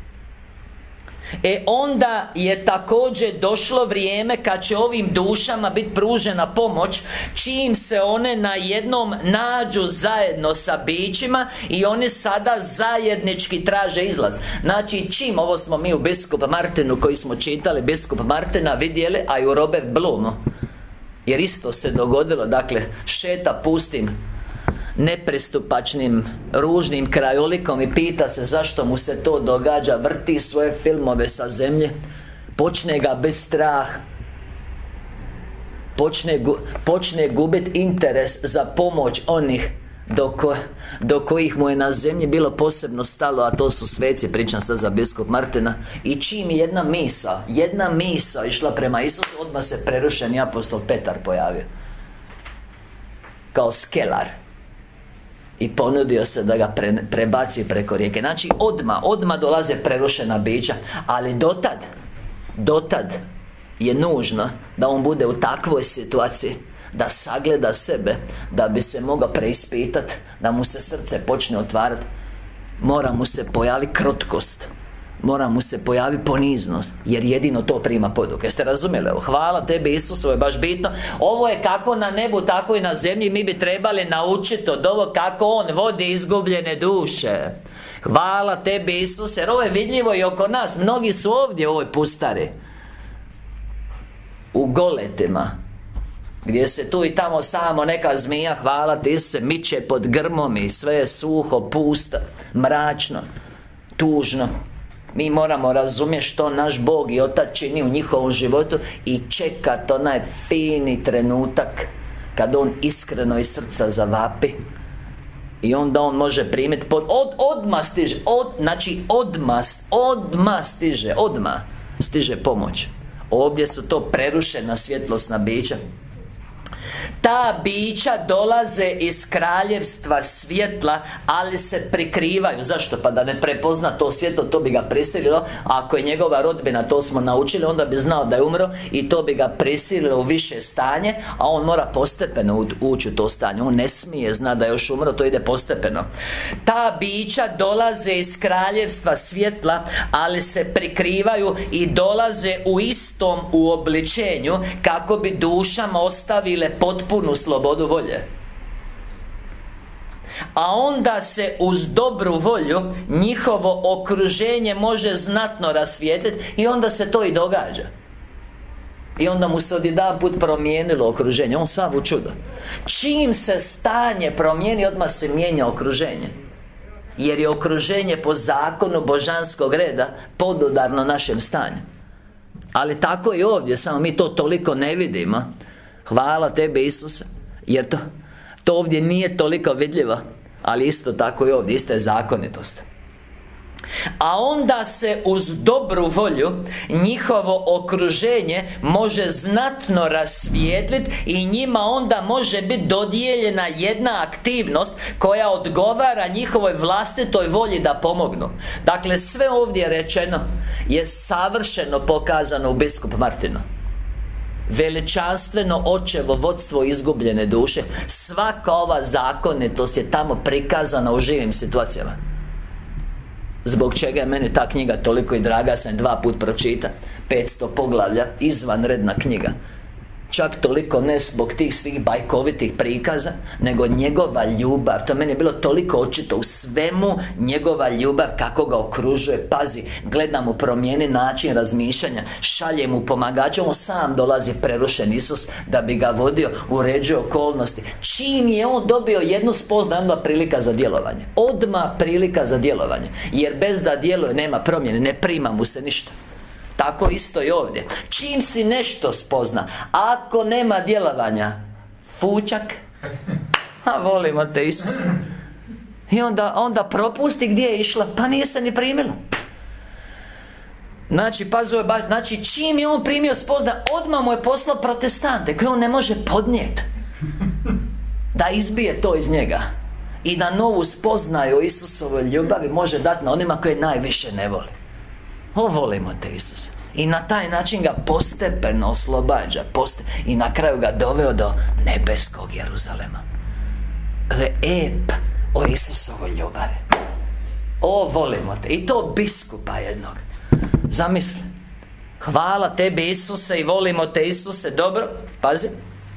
E onda je također došlo vrijeme kad će ovim dušama biti pružena pomoć, čim se one na jednom nađu zajedno sa bićima i oni sada zajednički traže izlaz. Znači čim, ovo smo mi u biskupa Martinu koji smo čitali, biskupa Martina vidjeli, a i u Robert Bloomu, jer isto se dogodilo, dakle šeta pustim nepristupačnim, ružnim krajolikom i pita se zašto mu se to događa, vrti svoje filmove sa zemlje, počne ga bez strah, počne, gu, počne gubiti interes za pomoć onih do, ko, do kojih mu je na zemlji bilo posebno stalo, a to su sveci, pričam sad za biskup Martina. I čim je jedna misa, jedna misa išla prema Isusu, odmah se prerušeni apostol Petar pojavio kao skelar i ponudio se da ga pre, prebaci preko rijeke. Znači odmah, odmah dolaze prerušena bića. Ali dotad, dotad je nužno da on bude u takvoj situaciji da sagleda sebe, da bi se mogao preispitati, da mu se srce počne otvarati. Mora mu se pojaviti krotkost, mora mu se pojaviti poniznost, jer jedino to prima poduke. Jeste razumjeli? Hvala tebi Isus, ovo je baš bitno. Ovo je kako na nebu, tako i na zemlji. Mi bi trebali naučiti od ovo kako on vodi izgubljene duše. Hvala tebi Isus, jer ovo je vidljivo i oko nas. Mnogi su ovdje u ovoj pustari, u goletima, gdje se tu i tamo samo neka zmija, hvala ti se, miče pod grmom i sve je suho, pusto, mračno, tužno. Mi moramo razumjeti što naš Bog i Otac čini u njihovom životu i čekati onaj fini trenutak kad On iskreno iz srca zavapi i onda On može primiti pod, od, odmah stiže od, znači odmah, odmah stiže odmah stiže pomoć. Ovdje su to prerušena svjetlosna bića. Ta bića dolaze iz kraljevstva svjetla, ali se prikrivaju. Zašto? Pa da ne prepozna to svjetlo, to bi ga prisililo. Ako je njegova rodbina, to smo naučili, onda bi znao da je umro i to bi ga prisililo u više stanje, a on mora postepeno ući u to stanje. On ne smije zna da je još umro, to ide postepeno. Ta bića dolaze iz kraljevstva svjetla, ali se prikrivaju i dolaze u istom uobličenju, kako bi dušama ostavile potpunu slobodu volje. A onda se uz dobru volju njihovo okruženje može znatno rasvijetliti i onda se to i događa. I onda mu se odjedanput promijenilo okruženje. On sam u čudo. Čim se stanje promijeni, odmah se mijenja okruženje. Jer je okruženje po zakonu božanskog reda podudarno našem stanju. Ali tako i ovdje, samo mi to toliko ne vidimo. Hvala tebe Isuse, jer to, to ovdje nije toliko vidljivo, ali isto tako i ovdje, ista je zakonitost. A onda se uz dobru volju njihovo okruženje može znatno rasvijetliti i njima onda može biti dodijeljena jedna aktivnost koja odgovara njihovoj vlastitoj volji da pomognu. Dakle, sve ovdje rečeno je savršeno pokazano u biskupu Martinu. Veličanstveno očevo vodstvo izgubljene duše. Svaka ova zakonitost je tamo prikazana u živim situacijama. Zbog čega je meni ta knjiga toliko i draga, sam dva put pročita. petsto poglavlja, izvanredna knjiga. Čak toliko ne zbog tih svih bajkovitih prikaza, nego njegova ljubav. To meni je bilo toliko očito u svemu, njegova ljubav, kako ga okružuje. Pazi, gleda mu, promijeni način razmišljanja, šalje mu pomagača. On sam dolazi prerušen Isus da bi ga vodio, uređuje okolnosti. Čim je on dobio jednu spoznaju, onda prilika za djelovanje. Odmah prilika za djelovanje. Jer bez da djeluje nema promjene, ne prima mu se ništa. Tako isto i ovdje. Čim si nešto spozna, ako nema djelovanja, fučak. A volimo te Isus. I onda, onda propusti gdje je išla, pa nije se ni primila. Znači, pazi, znači čim je on primio spozna, odmah mu je poslao protestante koje on ne može podnijeti, da izbije to iz njega i da novu spoznaju o Isusovoj ljubavi može dati na onima koje najviše ne voli. O, volimo te Isuse. I na taj način ga postepeno oslobađa poste... I na kraju ga doveo do nebeskog Jeruzalema. Le ep o Isusovoj ljubavi. O, volimo te. I to biskupa jednog. Zamisli. Hvala tebi Isuse i volimo te Isuse. Dobro, pazi.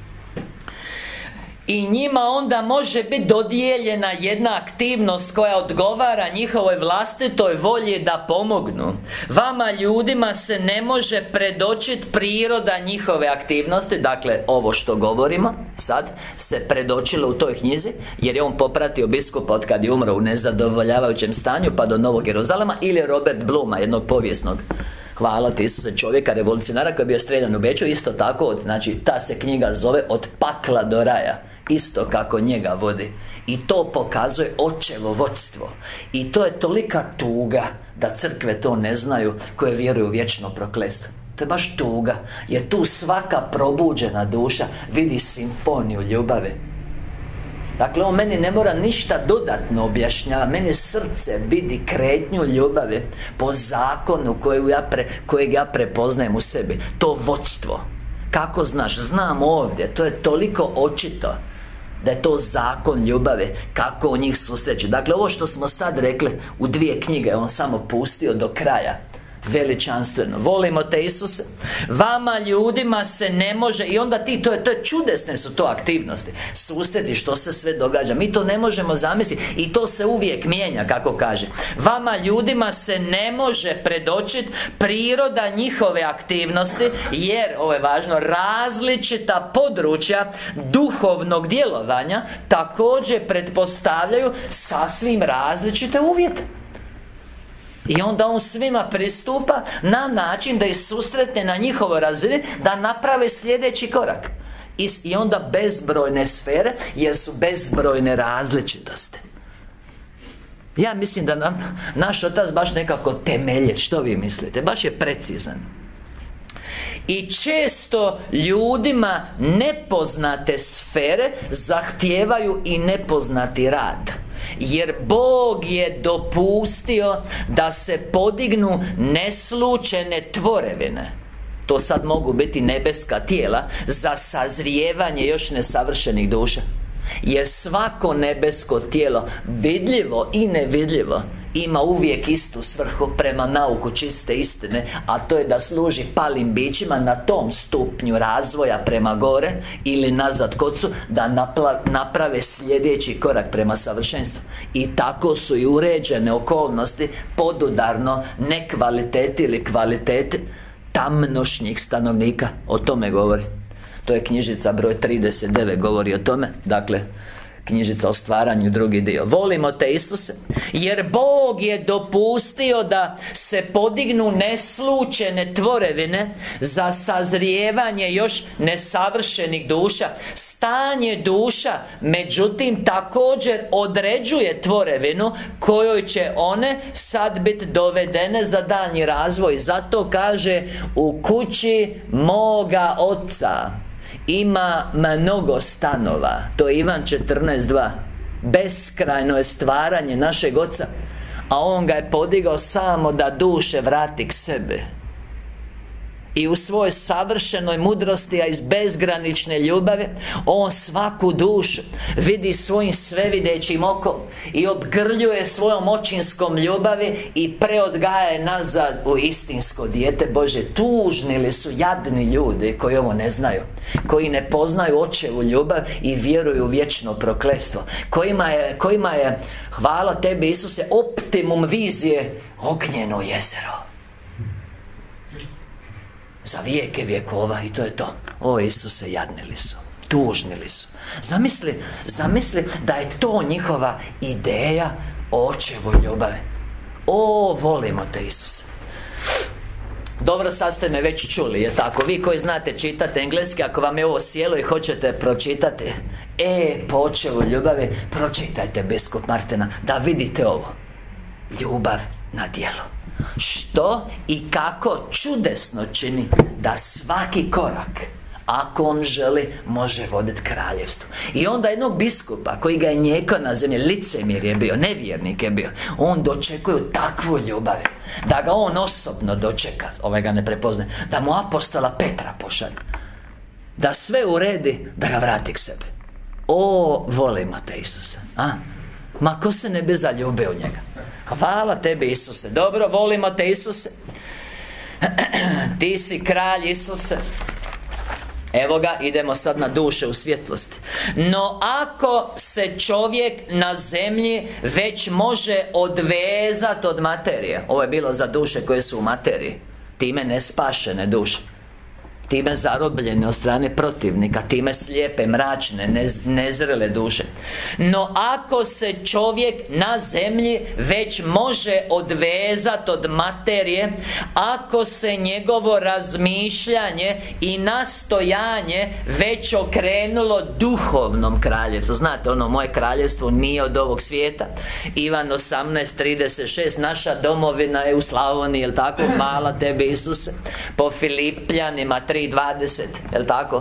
I njima onda može biti dodijeljena jedna aktivnost koja odgovara njihovoj vlastitoj volji da pomognu. Vama ljudima se ne može predočiti priroda njihove aktivnosti. Dakle, ovo što govorimo sad se predočilo u toj knjizi, jer je on popratio biskupa od kad je umro u nezadovoljavajućem stanju pa do Novog Jeruzalema. Ili Robert Bluma, jednog povijesnog, hvala ti Isuse, čovjeka revolucionara koji je bio streljan u Beču. Isto tako, od, znači ta se knjiga zove Od pakla do raja. Isto kako njega vodi. I to pokazuje očevo vodstvo. I to je tolika tuga da crkve to ne znaju, koje vjeruju u vječno prokletstvo. To je baš tuga, jer tu svaka probuđena duša vidi simfoniju ljubavi. Dakle, on meni ne mora ništa dodatno objašnjava. Meni srce vidi kretnju ljubavi po zakonu kojeg ja, pre, kojeg ja prepoznajem u sebi. To vodstvo. Kako znaš? Znam ovdje. To je toliko očito da je to zakon ljubavi, kako u njih susreće. Dakle, ovo što smo sad rekli u dvije knjige, on samo pustio do kraja. Veličanstveno. Volimo te Isuse. Vama ljudima se ne može. I onda ti, to je, to je čudesne su to aktivnosti. Susreti što se sve događa. Mi to ne možemo zamisliti. I to se uvijek mijenja, kako kaže. Vama ljudima se ne može predočiti priroda njihove aktivnosti, jer, ovo je važno, različita područja duhovnog djelovanja također pretpostavljaju sasvim različite uvjete. I onda on svima pristupa na način da ih susretne na njihovoj razini, da naprave sljedeći korak. I, I onda bezbrojne sfere, jer su bezbrojne različitosti. Ja mislim da nam naš otac baš nekako temeljet. Što vi mislite? Baš je precizan. I često ljudima nepoznate sfere zahtijevaju i nepoznati rad. Jer Bog je dopustio da se podignu neslučene tvorevine. To sad mogu biti nebeska tijela za sazrijevanje još nesavršenih duša. Jer svako nebesko tijelo, vidljivo i nevidljivo, ima uvijek istu svrhu prema nauku čiste istine, a to je da služi palim bićima na tom stupnju razvoja prema gore ili nazad k Ocu, da napla, naprave sljedeći korak prema savršenstvu. I tako su i uređene okolnosti podudarno nekvaliteti ili kvaliteti tamnošnjih stanovnika. O tome govori. To je knjižica broj trideset devet, govori o tome. Dakle, knjižica o stvaranju, drugi dio. Volimo te Isuse, jer Bog je dopustio da se podignu neslučene tvorevine za sazrijevanje još nesavršenih duša. Stanje duša, međutim, također određuje tvorevinu kojoj će one sad biti dovedene za daljnji razvoj. Zato kaže: u kući moga Oca ima mnogo stanova. To je Ivan četrnaest dva. Beskrajno je stvaranje našeg Oca, a On ga je podigao samo da duše vrati k sebi. I u svojoj savršenoj mudrosti, a iz bezgranične ljubavi, On svaku dušu vidi svojim svevidećim okom i obgrljuje svojom očinskom ljubavi i preodgaja nazad u istinsko dijete Bože. Tužni li su jadni ljudi koji ovo ne znaju, koji ne poznaju Očevu ljubav i vjeruju u vječno prokletstvo, kojima je, kojima je, hvala tebi Isuse, optimum vizije ognjeno jezero za vijeke vjekova, i to je to. O Isuse, jadni li su, tužni li su. Zamisli, zamisli da je to njihova ideja o Očevoj ljubavi. O, volimo te Isuse. Dobro, sad ste me već čuli, je tako? Vi koji znate čitati engleski, ako vam je ovo sjelo i hoćete pročitati E, po Očevoj ljubavi, pročitajte biskup Martina, da vidite ovo. Ljubav na djelu. Što i kako čudesno čini da svaki korak, Ako on želi, može voditi kraljevstvo. I onda jednog biskupa koji ga je njekao na zemlji, licemjer je bio, nevjernik je bio, on dočekuje takvu ljubav da ga on osobno dočeka, ovaj ga ne prepoznaje, da mu apostola Petra pošalje, da sve uredi, da ga vrati k sebi. O, volimo te, Isuse, a? Ma ko se ne bi zaljubio u njega? Hvala tebi, Isuse. Dobro, volimo te, Isuse. Ti si kralj, Isuse. Evo ga, idemo sad na duše u svjetlosti. No ako se čovjek na zemlji već može odvezati od materije, ovo je bilo za duše koje su u materiji, time nespašene duše, time zarobljene od strane protivnika, time slijepe, mračne, nez, nezrele duše. No ako se čovjek na zemlji već može odvezati od materije, ako se njegovo razmišljanje i nastojanje već okrenulo duhovnom kraljevstvu. Znate, ono, moje kraljevstvo nije od ovog svijeta. Ivan osamnaest trideset šest, naša domovina je u Slavoniji, jel tako? Hvala tebi, Isuse. Po Filipljanima tri dvadeset, jel tako?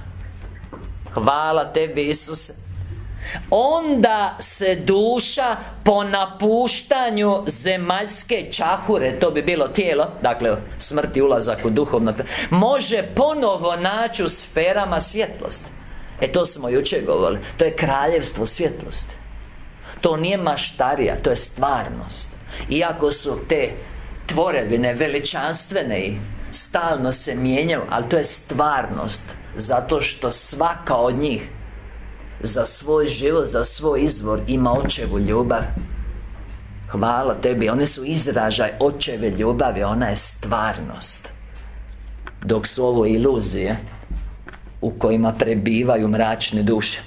Hvala tebi, Isuse. Onda se duša po napuštanju zemaljske čahure, to bi bilo tijelo, dakle smrt i ulazak u duhovno, može ponovo naći u sferama svjetlosti. E to smo jučer govorili. To je kraljevstvo svjetlosti. To nije maštarija, to je stvarnost. Iako su te tvorevine veličanstvene i stalno se mijenjaju, ali to je stvarnost. Zato što svaka od njih za svoj život, za svoj izvor ima očevu ljubav. Hvala tebi, one su izražaj očeve ljubavi, ona je stvarnost. Dok su ovo iluzije u kojima prebivaju mračne duše.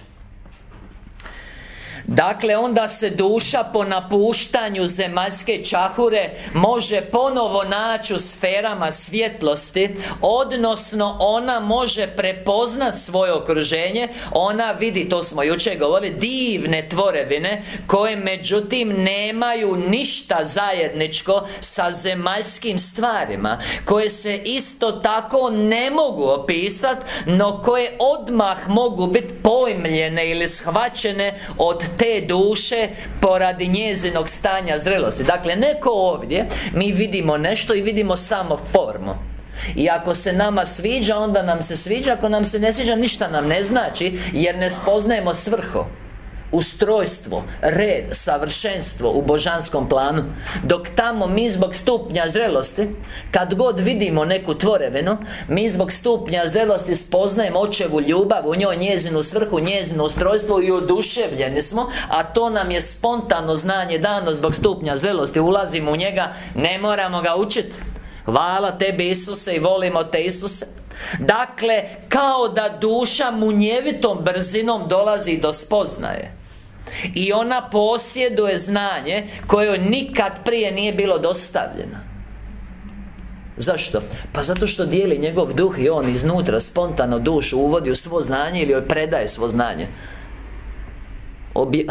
Dakle, onda se duša po napuštanju zemaljske čahure može ponovo naći u sferama svjetlosti, odnosno ona može prepoznat svoje okruženje. Ona vidi, to smo jučer govorili, divne tvorevine koje međutim nemaju ništa zajedničko sa zemaljskim stvarima, koje se isto tako ne mogu opisati, no koje odmah mogu biti pojmljene ili shvaćene od te duše poradi njezinog stanja zrelosti. Dakle, neko ovdje, mi vidimo nešto i vidimo samo formu. I ako se nama sviđa, onda nam se sviđa. Ako nam se ne sviđa, ništa nam ne znači, jer ne spoznajemo svrhu, ustrojstvo, red, savršenstvo u božanskom planu. Dok tamo mi zbog stupnja zrelosti, kad god vidimo neku tvorevinu, mi zbog stupnja zrelosti spoznajemo očevu ljubav u njoj, njezinu svrhu, njezino ustrojstvo i oduševljeni smo, a to nam je spontano znanje dano zbog stupnja zrelosti. Ulazimo u njega, ne moramo ga učiti. Hvala tebi, Isuse, i volimo te, Isuse. Dakle, kao da duša munjevitom brzinom dolazi do spoznaje i ona posjeduje znanje koje nikad prije nije bilo dostavljeno. Zašto? Pa zato što dijeli njegov duh i on iznutra spontano dušu uvodi u svo znanje ili joj predaje svo znanje. Obje...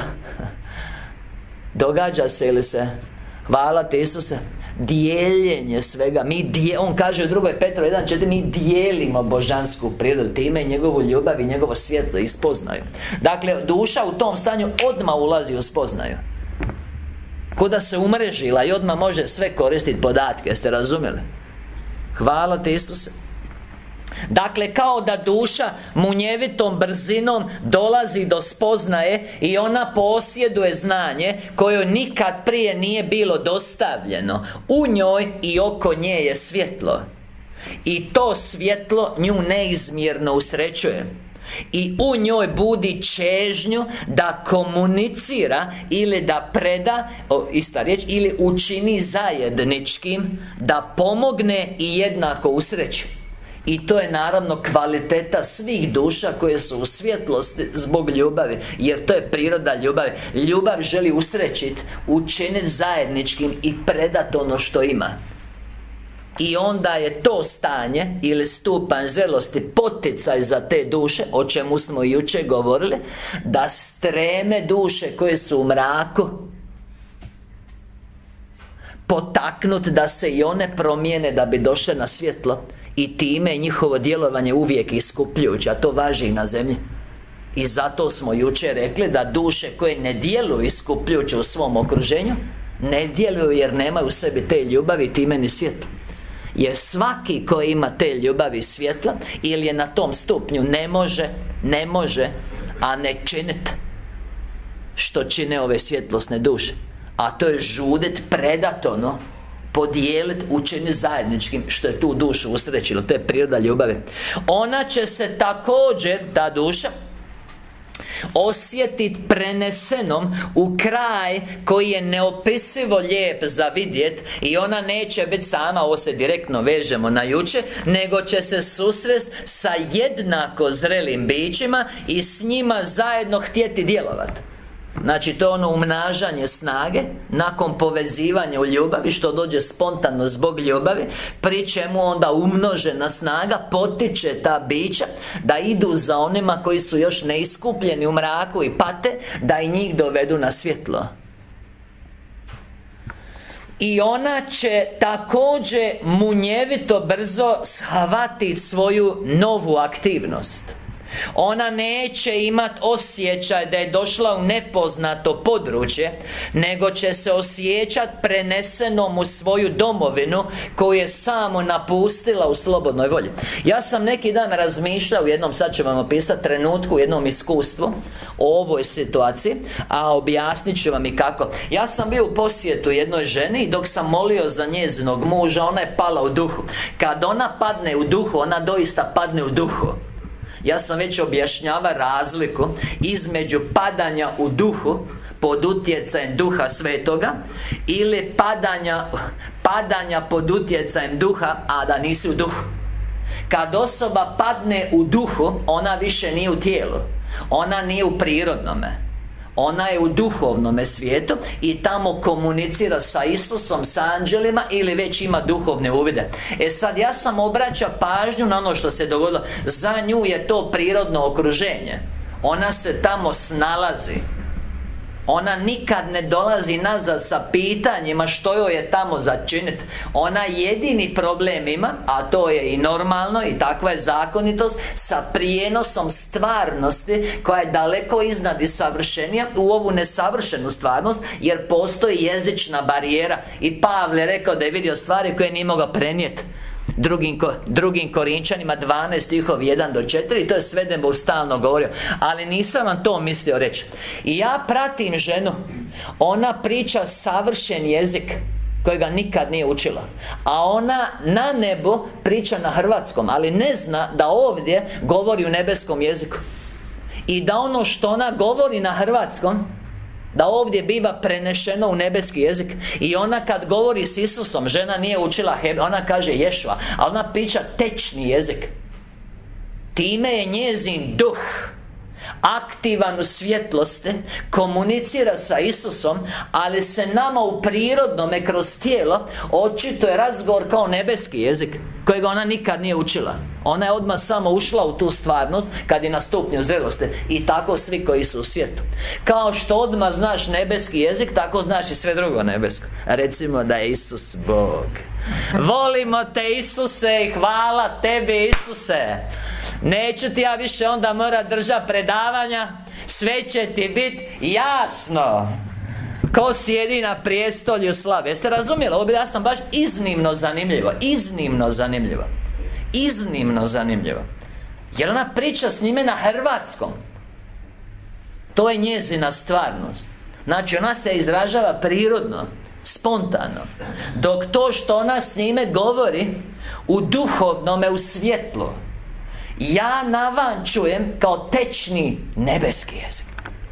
Događa se ili se, hvala ti, Isuse, dijeljenje svega. Mi dije, on kaže u drugoj Petrova jedan četiri, mi dijelimo božansku prirodu, time njegovu ljubav i njegovo svjetlo i spoznaju. Dakle, duša u tom stanju odmah ulazi u spoznaju, ko da se umrežila i odmah može sve koristiti podatke. Jeste razumjeli? Hvala ti, Isuse. Dakle, kao da duša munjevitom brzinom dolazi do spoznaje i ona posjeduje znanje koje nikad prije nije bilo dostavljeno. U njoj i oko nje je svjetlo, i to svjetlo nju neizmjerno usrećuje i u njoj budi čežnju da komunicira ili da preda, o, ista riječ, ili učini zajedničkim, da pomogne i jednako usreći. I to je naravno kvaliteta svih duša koje su u svjetlosti zbog ljubavi, jer to je priroda ljubavi. Ljubav želi usrećiti, učiniti zajedničkim i predati ono što ima. I onda je to stanje ili stupanj zrelosti poticaj za te duše, o čemu smo jučer govorili, da streme duše koje su u mraku potaknuti da se i one promijene da bi došle na svjetlo. I time je njihovo djelovanje uvijek iskupljujuće, a to važi i na zemlji. I zato smo jučer rekli da duše koje ne djeluju iskupljujuće u svom okruženju, ne djeluju jer nemaju u sebi te ljubavi, time ni svjetlo. Jer svaki koji ima te ljubavi i svjetla, ili je na tom stupnju, ne može, ne može, a ne činit što čine ove svjetlosne duše. A to je žudit, predat ono, podijeliti, učiniti zajedničkim, što je tu dušu usrećilo. To je priroda ljubavi. Ona će se također, ta duša, osjetiti prenesenom u kraj koji je neopisivo lijep za vidjet. I ona neće biti sama, ovo se direktno vežemo na jučer, nego će se susrest sa jednako zrelim bićima i s njima zajedno htjeti djelovati. Znači, to je ono umnažanje snage nakon povezivanja u ljubavi, što dođe spontano zbog ljubavi, pri čemu onda umnožena snaga potiče ta bića da idu za onima koji su još neiskupljeni u mraku i pate, da i njih dovedu na svjetlo. I ona će također munjevito brzo shvatiti svoju novu aktivnost. Ona neće imati osjećaj da je došla u nepoznato područje, nego će se osjećati prenesenom u svoju domovinu koju je samo napustila u slobodnoj volji. Ja sam neki dan razmišljao u jednom, sad ću vam opisati trenutku, u jednom iskustvu o ovoj situaciji, a objasnit ću vam i kako. Ja sam bio u posjetu jednoj ženi i dok sam molio za njezinog muža, ona je pala u duhu. Kad ona padne u duhu, ona doista padne u duhu. Ja sam već objašnjavao razliku između padanja u duhu pod utjecajem Duha Svetoga ili padanja, padanja pod utjecajem duha, a da nisi u duhu. Kad osoba padne u duhu, ona više nije u tijelu, ona nije u prirodnome, ona je u duhovnome svijetu i tamo komunicira sa Isusom, sa anđelima, ili već ima duhovne uvide. E sad, ja sam obraćao pažnju na ono što se dogodilo. Za nju je to prirodno okruženje. Ona se tamo snalazi. Ona nikad ne dolazi nazad sa pitanjima što joj je tamo za činiti. Ona jedini problem ima, a to je i normalno i takva je zakonitost, sa prijenosom stvarnosti koja je daleko iznad i savršenija u ovu nesavršenu stvarnost, jer postoji jezična barijera. I Pavle je rekao da je vidio stvari koje nije mogao prenijeti. Drugim, drugim Korinčanima dvanaest stihov jedan do četiri. To je Swedenborg stalno govorio. Ali nisam vam to mislio reći. I ja pratim ženu. Ona priča savršen jezik kojega nikad nije učila. A ona na nebu priča na hrvatskom, ali ne zna da ovdje govori u nebeskom jeziku. I da ono što ona govori na hrvatskom, da ovdje biva prenešeno u nebeski jezik. I ona kad govori s Isusom, žena nije učila Hebrej, ona kaže Ješva, a ona priča tečni jezik. Time je njezin duh aktivan u svjetlosti, komunicira sa Isusom, ali se nama u prirodnome kroz tijelo očito je razgovor kao nebeski jezik kojega ona nikad nije učila. Ona je odmah samo ušla u tu stvarnost kad je na stupnju zrelosti. I tako svi koji su u svijetu. Kao što odmah znaš nebeski jezik, tako znaš i sve drugo nebesko. Recimo da je Isus Bog. Volimo te Isuse i hvala tebi Isuse. Neću ti ja više onda morat držati predavanja. Sve će ti biti jasno. Ko sjedi na prijestolju slave. Jeste razumjeli? Ovo bi, ja sam baš iznimno zanimljivo. Iznimno zanimljivo. Iznimno zanimljivo. Jer ona priča s njime na hrvatskom. To je njezina stvarnost. Znači ona se izražava prirodno, spontano. Dok to što ona s njime govori u duhovnome, u svjetlu, ja navan čujem kao tečni nebeski jezik.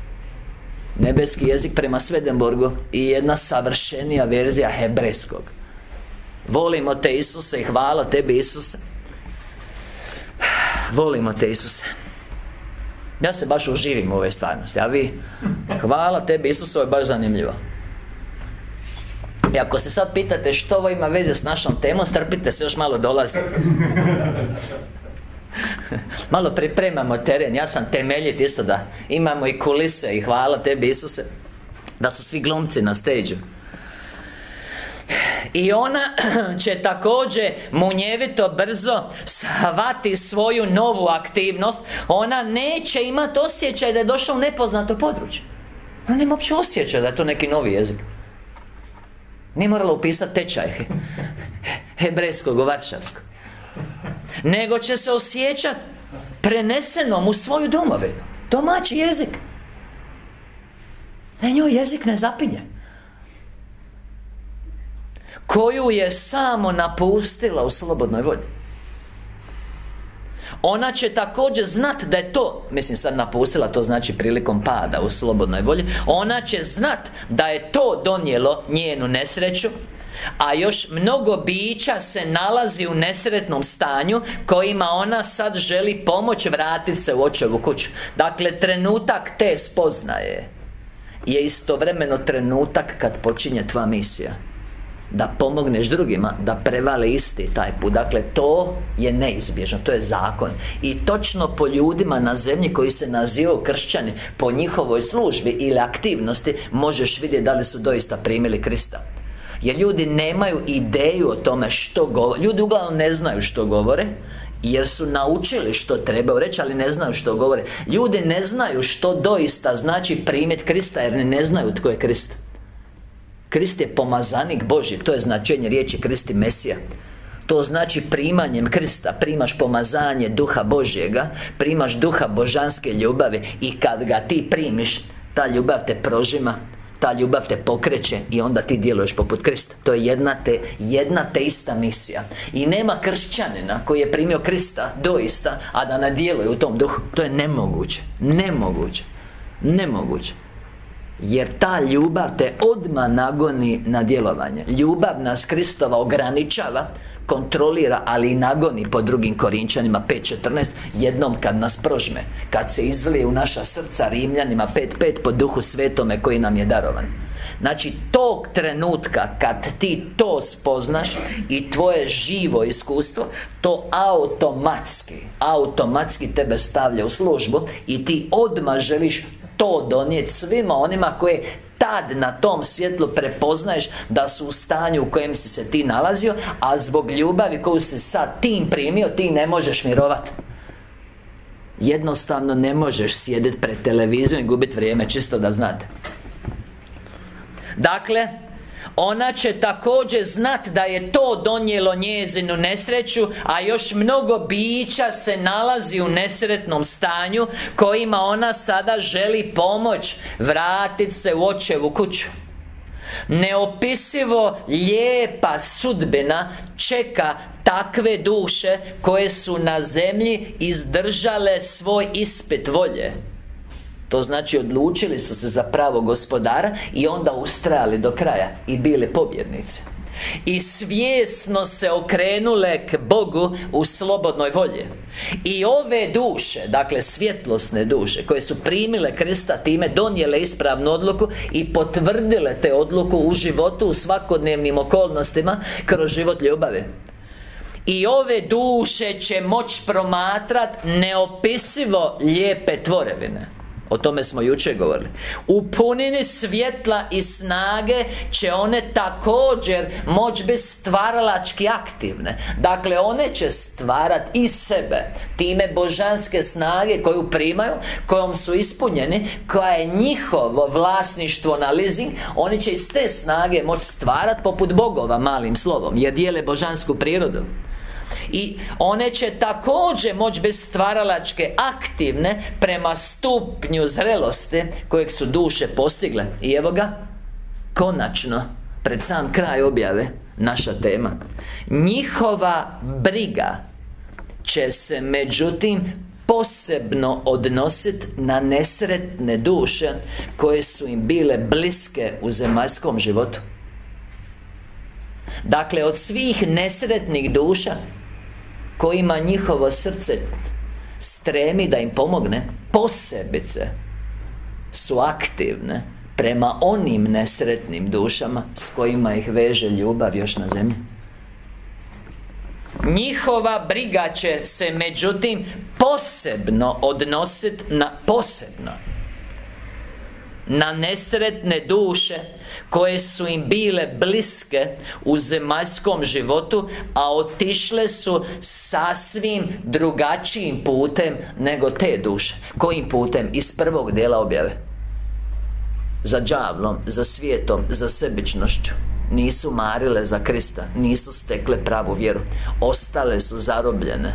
Nebeski jezik prema Swedenborgu i jedna savršenija verzija hebrejskog. Volimo te Isuse i hvala tebi Isuse. Volimo te Isuse. Ja se baš uživim u ove stvarnosti. A vi? Hvala tebi Isuse, ovo je baš zanimljivo. I ako se sad pitate što ovo ima veze s našom temom, strpite se, još malo dolazi. Malo pripremamo teren. Ja sam temeljit isto da imamo i kulise. I hvala tebi Isuse da su svi glumci na stage-u. I ona će također munjevito brzo shvati svoju novu aktivnost. Ona neće imati osjećaj da je došla u nepoznato područje. Ona nema uopće osjećaj da je to neki novi jezik. Nije morala upisati tečaj hebrejskog u varšavskog, nego će se osjećati prenesenom u svoju domovinu. Domaći jezik. Da njoj jezik ne zapinje, koju je samo napustila u slobodnoj volji. Ona će također znat da je to, mislim sad napustila, to znači prilikom pada u slobodnoj volji. Ona će znat da je to donijelo njenu nesreću, a još mnogo bića se nalazi u nesretnom stanju kojima ona sad želi pomoć vratiti se u očevu kuću. Dakle, trenutak te spoznaje je istovremeno trenutak kad počinje tvoja misija, da pomogneš drugima da prevale isti taj put. Dakle, to je neizbježno, to je zakon. I točno po ljudima na zemlji koji se nazivaju kršćani, po njihovoj službi ili aktivnosti, možeš vidjeti da li su doista primili Krista. Jer ljudi nemaju ideju o tome što govore. Ljudi uglavnom ne znaju što govore, jer su naučili što trebaju reći, ali ne znaju što govore. Ljudi ne znaju što doista znači primiti Krista, jer ne znaju tko je Krist. Krist je pomazanik Božji, to je značenje riječi Kristi, Mesija. To znači primanjem Krista primaš pomazanje Duha Božjega, primaš Duha božanske ljubavi, i kad ga ti primiš, ta ljubav te prožima, ta ljubav te pokreće i onda ti djeluješ poput Krista. To je jedna te, jedna te ista misija. I nema kršćanina koji je primio Krista doista, a da ne djeluje u tom duhu. To je nemoguće. Nemoguće. Nemoguće. Jer ta ljubav te odmah nagoni na djelovanje. Ljubav nas Kristova ograničava, kontrolira, ali i nagoni, po drugim Korinčanima pet četrnaest, jednom kad nas prožme, kad se izlije u naša srca, Rimljanima pet pet, po Duhu Svetome koji nam je darovan. Znači, tog trenutka kad ti to spoznaš i tvoje živo iskustvo, to automatski automatski tebe stavlja u službu i ti odmah želiš to donijeti svima onima koje tad na tom svjetlu prepoznaješ da su u stanju u kojem si se ti nalazio, a zbog ljubavi koju si sad tim primio, ti ne možeš mirovati. Jednostavno ne možeš sjediti pred televizijom i gubiti vrijeme, čisto da znate. Dakle, ona će također znat da je to donijelo njezinu nesreću, a još mnogo bića se nalazi u nesretnom stanju kojima ona sada želi pomoć vratiti se u očevu kuću. Neopisivo lijepa sudbina čeka takve duše koje su na zemlji izdržale svoj ispit volje. To znači odlučili su se za pravo Gospodara i onda ustrajali do kraja i bili pobjednici. I svjesno se okrenule k Bogu u slobodnoj volji. I ove duše, dakle svjetlosne duše, koje su primile Krista, time donijele ispravnu odluku i potvrdile te odluku u životu, u svakodnevnim okolnostima, kroz život ljubavi. I ove duše će moći promatrat neopisivo lijepe tvorevine. O tome smo jučer govorili. U punini svjetla i snage će one također moći biti stvaralački aktivne. Dakle, one će stvarati iz sebe time božanske snage koju primaju, kojom su ispunjeni, koja je njihovo vlasništvo na leasing. Oni će iz te snage moći stvarati poput bogova, malim slovom, jer dijele božansku prirodu. I one će također moći biti stvaralačke aktivne prema stupnju zrelosti kojeg su duše postigle. I evo ga, konačno, pred sam kraj objave, naša tema. Njihova briga će se međutim posebno odnositi na nesretne duše koje su im bile bliske u zemaljskom životu. Dakle, od svih nesretnih duša kojima njihovo srce stremi da im pomogne, posebice su aktivne prema onim nesretnim dušama s kojima ih veže ljubav još na zemlji. Njihova briga će se međutim posebno odnositi na posebno na nesretne duše koje su im bile bliske u zemaljskom životu, a otišle su sasvim drugačijim putem nego te duše. Kojim putem? Iz prvog dijela objave. Za đavlom, za svijetom, za sebičnošću. Nisu marile za Krista, nisu stekle pravu vjeru, ostale su zarobljene.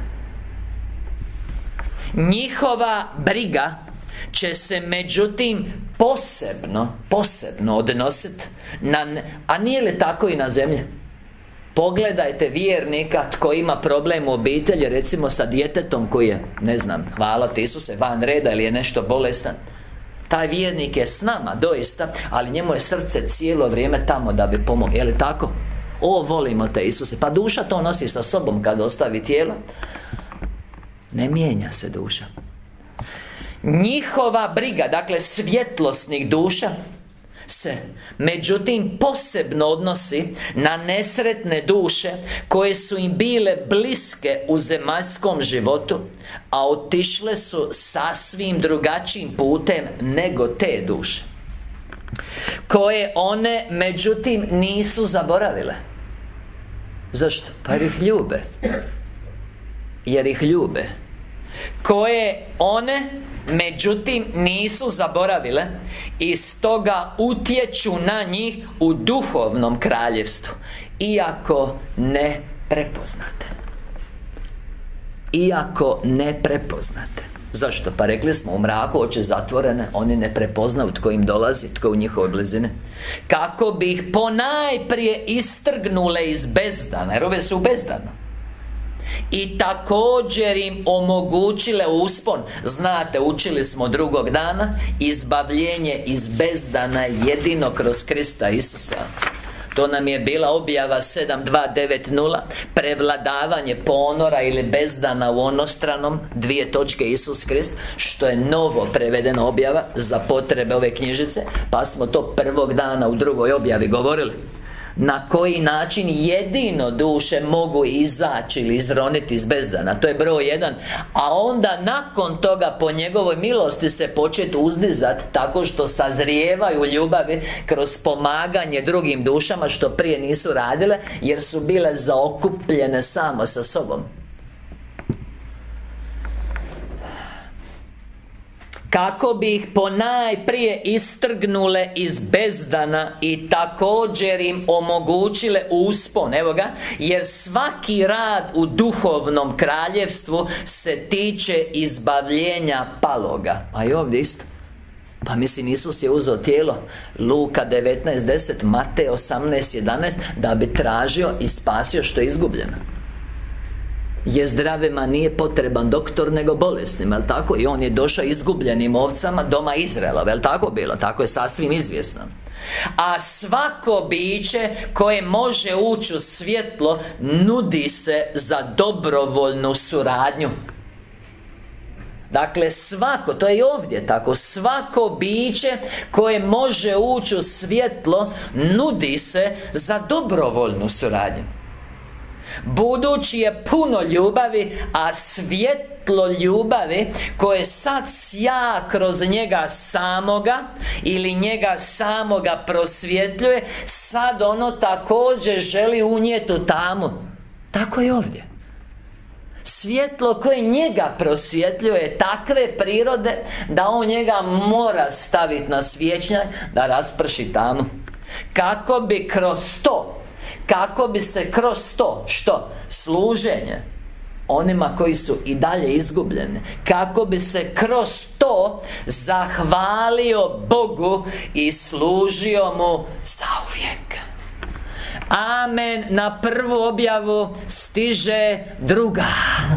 Njihova briga će se međutim posebno, posebno odnositi na, a nije li tako i na zemlji? Pogledajte vjernika tko ima problem u obitelji, recimo sa djetetom koji je, ne znam, hvala ti Isuse, van reda ili je nešto bolestan. Taj vjernik je s nama, doista, ali njemu je srce cijelo vrijeme tamo da bi pomogao. Je li tako? O, volimo te Isuse. Pa duša to nosi sa sobom kad ostavi tijelo. Ne mijenja se duša. Njihova briga, dakle svjetlosnih duša, se međutim posebno odnosi na nesretne duše koje su im bile bliske u zemaljskom životu, a otišle su sasvim drugačijim putem nego te duše, koje one međutim nisu zaboravile. Zašto? Pa jer ih ljube. Jer ih ljube. Koje one međutim nisu zaboravile i stoga utječu na njih u duhovnom kraljevstvu, iako ne prepoznate. Iako ne prepoznate. Zašto? Pa rekli smo, u mraku oči zatvorene, oni ne prepoznaju tko im dolazi, tko u njihovoj blizini, kako bi ih ponajprije istrgnule iz bezdana, jer ove su u bezdanu, i također im omogućile uspon. Znate, učili smo drugog dana, izbavljenje iz bezdana jedino kroz Krista Isusa. To nam je bila objava sedam dva devet nula. Prevladavanje ponora ili bezdana u onostranom, dvije točke Isus Krist, što je novo prevedena objava za potrebe ove knjižice. Pa smo to prvog dana u drugoj objavi govorili. Na koji način jedino duše mogu izaći ili izroniti iz bezdana. To je broj jedan. A onda nakon toga po njegovoj milosti se početi uzdizati tako što sazrijevaju u ljubavi kroz pomaganje drugim dušama što prije nisu radile, jer su bile zaokupljene samo sa sobom. Kako bi ih ponajprije istrgnule iz bezdana i također im omogućile uspon. Evo ga, jer svaki rad u duhovnom kraljevstvu se tiče izbavljenja paloga. A i ovdje isto. Pa mislim, Isus je uzeo tijelo, Luka devetnaest deset, Matej osamnaest jedanaest, da bi tražio i spasio što je izgubljeno. Jer zdravima nije potreban doktor nego bolesnim, jel tako? I on je došao izgubljenim ovcama doma Izraelove, jel tako bilo? Tako je sasvim izvjesno. A svako biće koje može ući u svjetlo nudi se za dobrovoljnu suradnju. Dakle, svako, to je i ovdje tako, svako biće koje može ući u svjetlo nudi se za dobrovoljnu suradnju. Budući je puno ljubavi, a svjetlo ljubavi koje sad sja kroz njega samoga ili njega samoga prosvjetljuje, sad ono također želi unijeti u tamu. Tako je ovdje. Svjetlo koje njega prosvjetljuje takve prirode da on njega mora staviti na svječnjak da rasprši tamu. Kako bi kroz to Kako bi se kroz to, što? Služenje onima koji su i dalje izgubljeni, kako bi se kroz to zahvalio Bogu i služio mu zauvijek. Amen. Na prvu objavu stiže druga.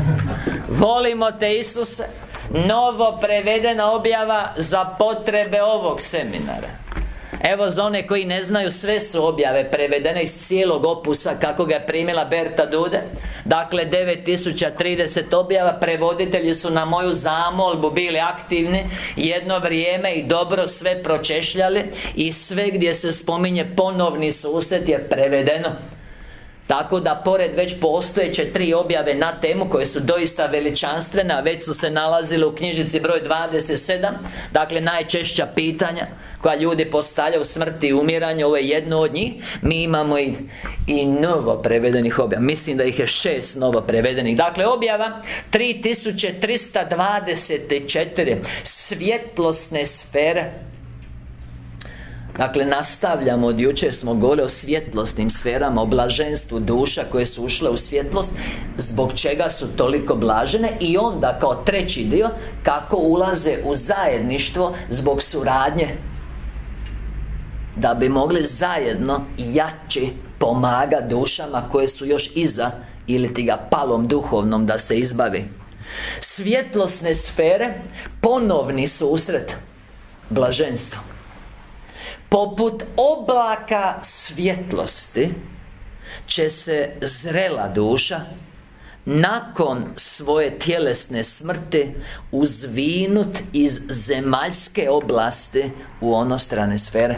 Volimo te Isuse. Novo prevedena objava za potrebe ovog seminara. Evo, za one koji ne znaju, sve su objave prevedene iz cijelog opusa kako ga je primila Berta Dude. Dakle, devet tisuća trideset objava. Prevoditelji su na moju zamolbu bili aktivni jedno vrijeme i dobro sve pročešljali. I sve gdje se spominje ponovni susret je prevedeno. Tako da pored već postojeće tri objave na temu koje su doista veličanstvene, a već su se nalazile u knjižici broj dvadeset sedam, dakle najčešća pitanja koja ljudi postavljaju u smrti i umiranju, ovo je jedno od njih. Mi imamo i, i novo prevedenih objava. Mislim da ih je šest novo prevedenih. Dakle, objava tri tisuće trista dvadeset četiri. Svjetlosne sfere. Dakle, nastavljamo od jučer, smo govorili o svjetlosnim sferama, o blaženstvu duša koje su ušle u svjetlost, zbog čega su toliko blažene, i onda kao treći dio, kako ulaze u zajedništvo zbog suradnje, da bi mogli zajedno jači pomaga dušama koje su još iza, ili ti ga palom duhovnom da se izbavi. Svjetlosne sfere, ponovni susret, blaženstvo. Poput oblaka svjetlosti će se zrela duša nakon svoje tjelesne smrti uzvinut iz zemaljske oblasti u onostrane sfere.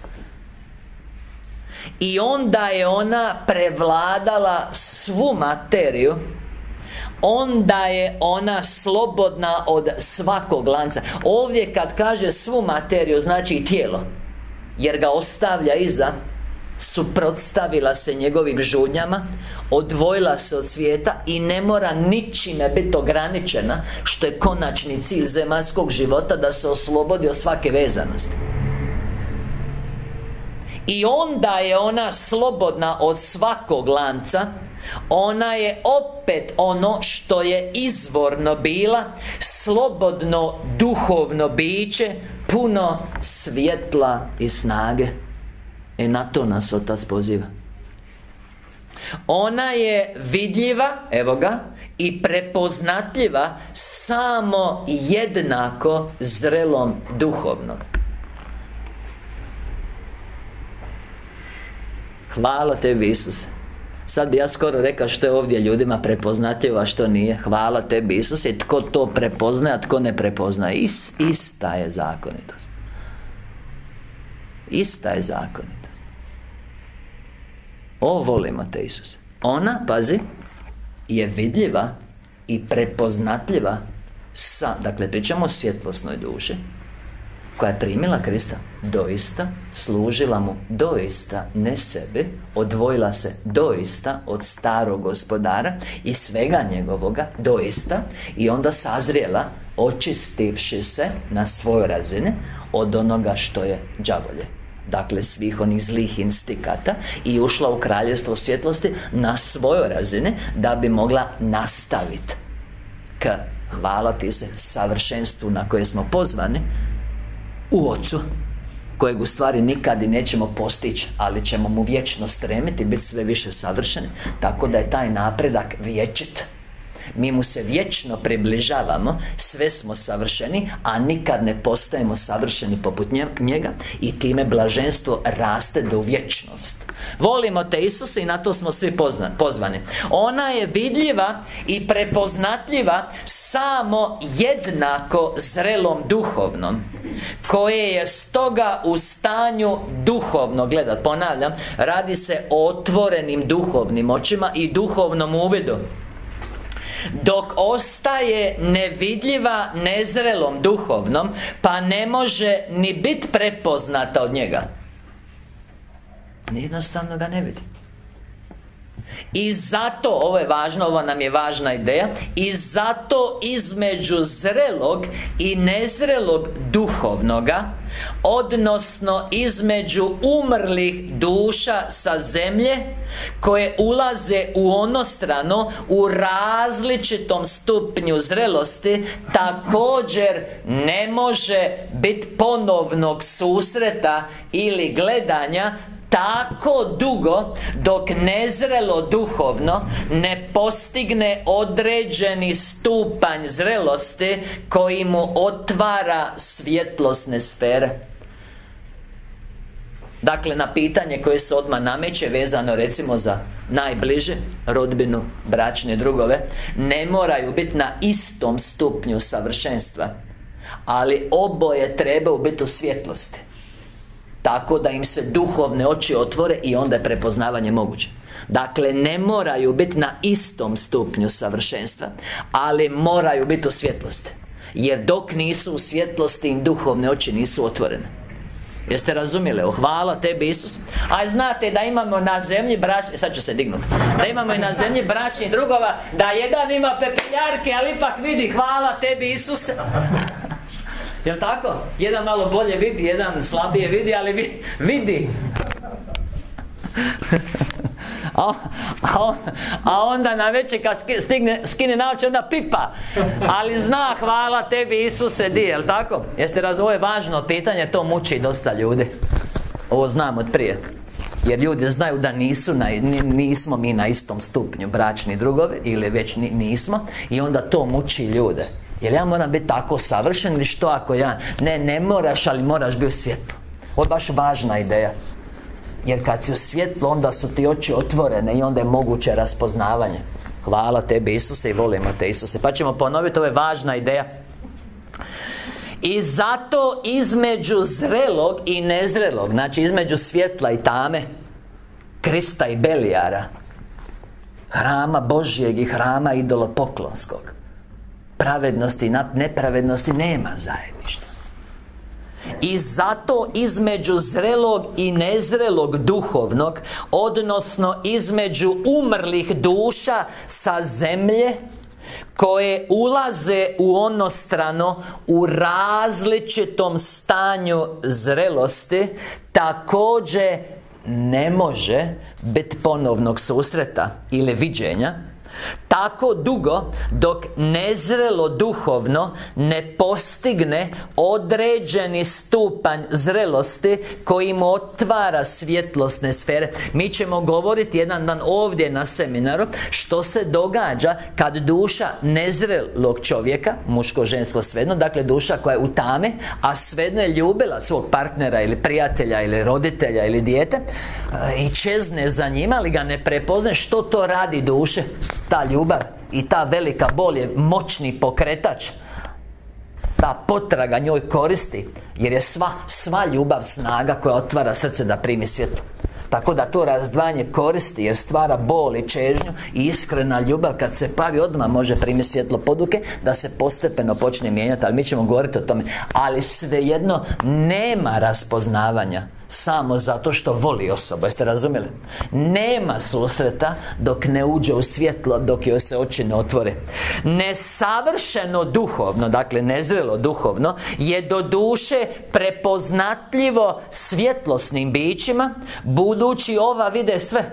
I onda je ona prevladala svu materiju. Onda je ona slobodna od svakog lanca. Ovdje kad kaže svu materiju, znači i tijelo, jer ga ostavlja iza, suprotstavila se njegovim žudnjama, odvojila se od svijeta i ne mora ničime biti ograničena, što je konačni cilj zemaljskog života, da se oslobodi od svake vezanosti. I onda je ona slobodna od svakog lanca. Ona je opet ono što je izvorno bila, slobodno duhovno biće, puno svjetla i snage. E na to nas Otac poziva. Ona je vidljiva, evo ga, i prepoznatljiva samo jednako zrelom duhovnom. Hvala tebi, Isuse. Sad bi ja skoro rekao što je ovdje ljudima prepoznatljivo, a što nije. Hvala tebi, Isuse. I tko to prepoznaje, a tko ne prepoznaje. Is, ista je zakonitost. Ista je zakonitost. O, volimo te, Isuse. Ona, pazi, je vidljiva i prepoznatljiva sa, dakle, pričamo o svjetlosnoj duši koja je primila Krista, doista služila mu, doista ne sebi, odvojila se doista od starog gospodara i svega njegovoga, doista, i onda sazrijela, očistivši se na svojoj razini od onoga što je đavolje, dakle svih onih zlih instikata, i ušla u kraljevstvo svjetlosti na svojoj razini, da bi mogla nastaviti k, hvala ti se, savršenstvu na koje smo pozvani u Ocu, kojeg u stvari nikad i nećemo postići, ali ćemo mu vječno stremiti, biti sve više savršeni. Tako da je taj napredak vječit. Mi mu se vječno približavamo, sve smo savršeni, a nikad ne postajemo savršeni poput njega, i time blaženstvo raste do vječnost. Volimo te, Isuse, i na to smo svi pozvani. Ona je vidljiva i prepoznatljiva samo jednako zrelom duhovnom, koje je stoga u stanju duhovno gledat. Ponavljam, radi se o otvorenim duhovnim očima i duhovnom uvidu, dok ostaje nevidljiva nezrelom duhovnom, pa ne može ni biti prepoznata od njega. Jednostavno ga ne vidi. I zato, ovo je važno, ovo nam je važna ideja, i zato između zrelog i nezrelog duhovnoga, odnosno između umrlih duša sa zemlje, koje ulaze u onostrano u različitom stupnju zrelosti, također ne može biti ponovnog susreta ili gledanja, tako dugo dok nezrelo duhovno ne postigne određeni stupanj zrelosti koji mu otvara svjetlosne sfere. Dakle, na pitanje koje se odmah nameće, vezano recimo za najbliže, rodbinu, bračne drugove, ne moraju biti na istom stupnju savršenstva, ali oboje trebaju biti u svjetlosti. tako da im se duhovne oči otvore i onda je prepoznavanje moguće. Dakle, ne moraju biti na istom stupnju savršenstva, ali moraju biti u svjetlosti. Jer dok nisu u svjetlosti, im duhovne oči nisu otvorene. Jeste razumjeli? O, hvala tebi Isus. A znate da imamo na zemlji bračni, sad ću se dignuti, da imamo i na zemlji bračnih drugova, da jedan ima pepeljarke, ali ipak vidi, hvala tebi Isus. Jel' tako? Jedan malo bolje vidi, jedan slabije vidi, ali vi, vidi. A, a, a onda na večer kad stigne, skine naoče, onda pipa. Ali zna, hvala tebi Isuse, di, jel' tako? Jeste razumjeli? Ovo je važno pitanje, to muči dosta ljudi. Ovo znam od prije. Jer ljudi znaju da nisu na, nismo mi na istom stupnju bračni drugovi, ili već nismo, i onda to muči ljude. Jer ja moram biti tako savršen, ili što ako ja... Ne, ne moraš, ali moraš biti u svjetlu. Ovo je baš važna ideja. Jer kad si u svjetlu, onda su ti oči otvorene i onda je moguće raspoznavanje. Hvala tebi Isuse i volimo te Isuse. Pa ćemo ponoviti, ovo je važna ideja. I zato između zrelog i nezrelog, znači između svjetla i tame, Krista i Belijara, hrama Božjeg i hrama idolopoklonskog, pravednosti i nepravednosti nema zajedništva. I zato između zrelog i nezrelog duhovnog, odnosno između umrlih duša sa zemlje, koje ulaze u onostrano u različitom stanju zrelosti, također ne može biti ponovnog susreta ili viđenja, tako dugo dok nezrelo duhovno ne postigne određeni stupanj zrelosti koji mu otvara svjetlosne sfere. Mi ćemo govoriti jedan dan ovdje na seminaru što se događa kad duša nezrelog čovjeka, muško, žensko, svejedno, dakle duša koja je u tame, a svejedno je ljubila svog partnera ili prijatelja ili roditelja ili dijete i čezne za njima, ali ga ne prepozne. Što to radi duše? Ta ljubav i ta velika bol je moćni pokretač. Ta potraga njoj koristi, jer je sva, sva ljubav snaga koja otvara srce da primi svjetlo. Tako da to razdvajanje koristi, jer stvara bol i čežnju, i iskrena ljubav kad se pavi odmah može primiti svjetlo poduke, da se postepeno počne mijenjati. Ali mi ćemo govoriti o tome. Ali svejedno nema raspoznavanja samo zato što voli osobu. Jeste razumjeli? Nema susreta dok ne uđe u svjetlo, dok joj se oči ne otvore. Nesavršeno duhovno, dakle nezrelo duhovno, je do duše prepoznatljivo svjetlosnim bićima, budući ova vide sve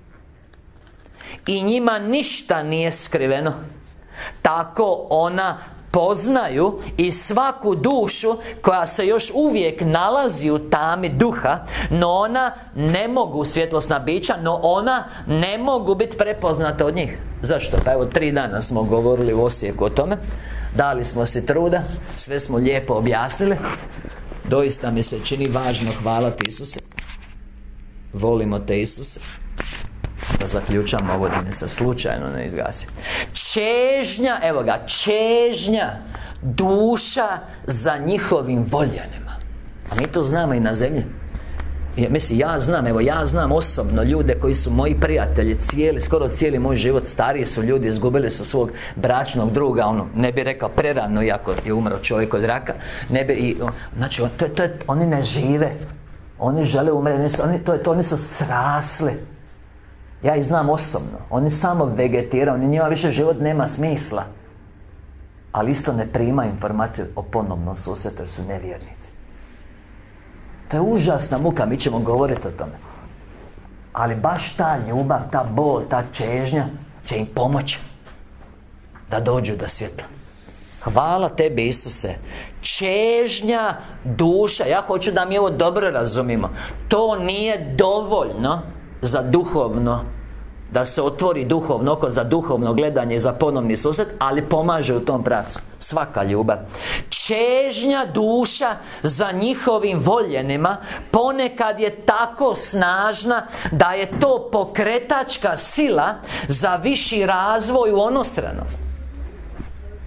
i njima ništa nije skriveno. Tako ona poznaju i svaku dušu koja se još uvijek nalazi u tami duha, no ona ne mogu, svjetlosna bića, no ona ne mogu biti prepoznate od njih. Zašto? Pa evo, tri dana smo govorili u Osijeku o tome, dali smo si truda, sve smo lijepo objasnili. Doista mi se čini važno, hvala ti Isuse, volimo te Isuse. Da zaključam ovo, da mi se slučajno ne izgasi. Čežnja, evo ga, čežnja duša za njihovim voljenima. A mi to znamo i na zemlji. Ja, mislim, ja znam, evo ja znam osobno ljude koji su moji prijatelji, cijeli, skoro cijeli moj život, stariji su ljudi, izgubili su svog bračnog druga, ono, ne bi rekao prerano, iako je umro čovjek od raka, ne bi, i, znači, to, to je, oni ne žive, oni žele umreti, oni, to je to, oni su srasli. Ja ih znam osobno. Oni samo vegetiraju, oni njima više život nema smisla. Ali isto ne prima informacije o ponovnom susretu, jer su nevjernici. To je užasna muka, mi ćemo govoriti o tome. Ali baš ta ljubav, ta bol, ta čežnja će im pomoći da dođu do svjetla. Hvala tebi Isuse. Čežnja duša, ja hoću da mi ovo dobro razumimo, to nije dovoljno za duhovno, da se otvori duhovno oko za duhovno gledanje i za ponovni susret, ali pomaže u tom pravcu svaka ljubav. Čežnja duša za njihovim voljenima ponekad je tako snažna da je to pokretačka sila za viši razvoj u onostrano.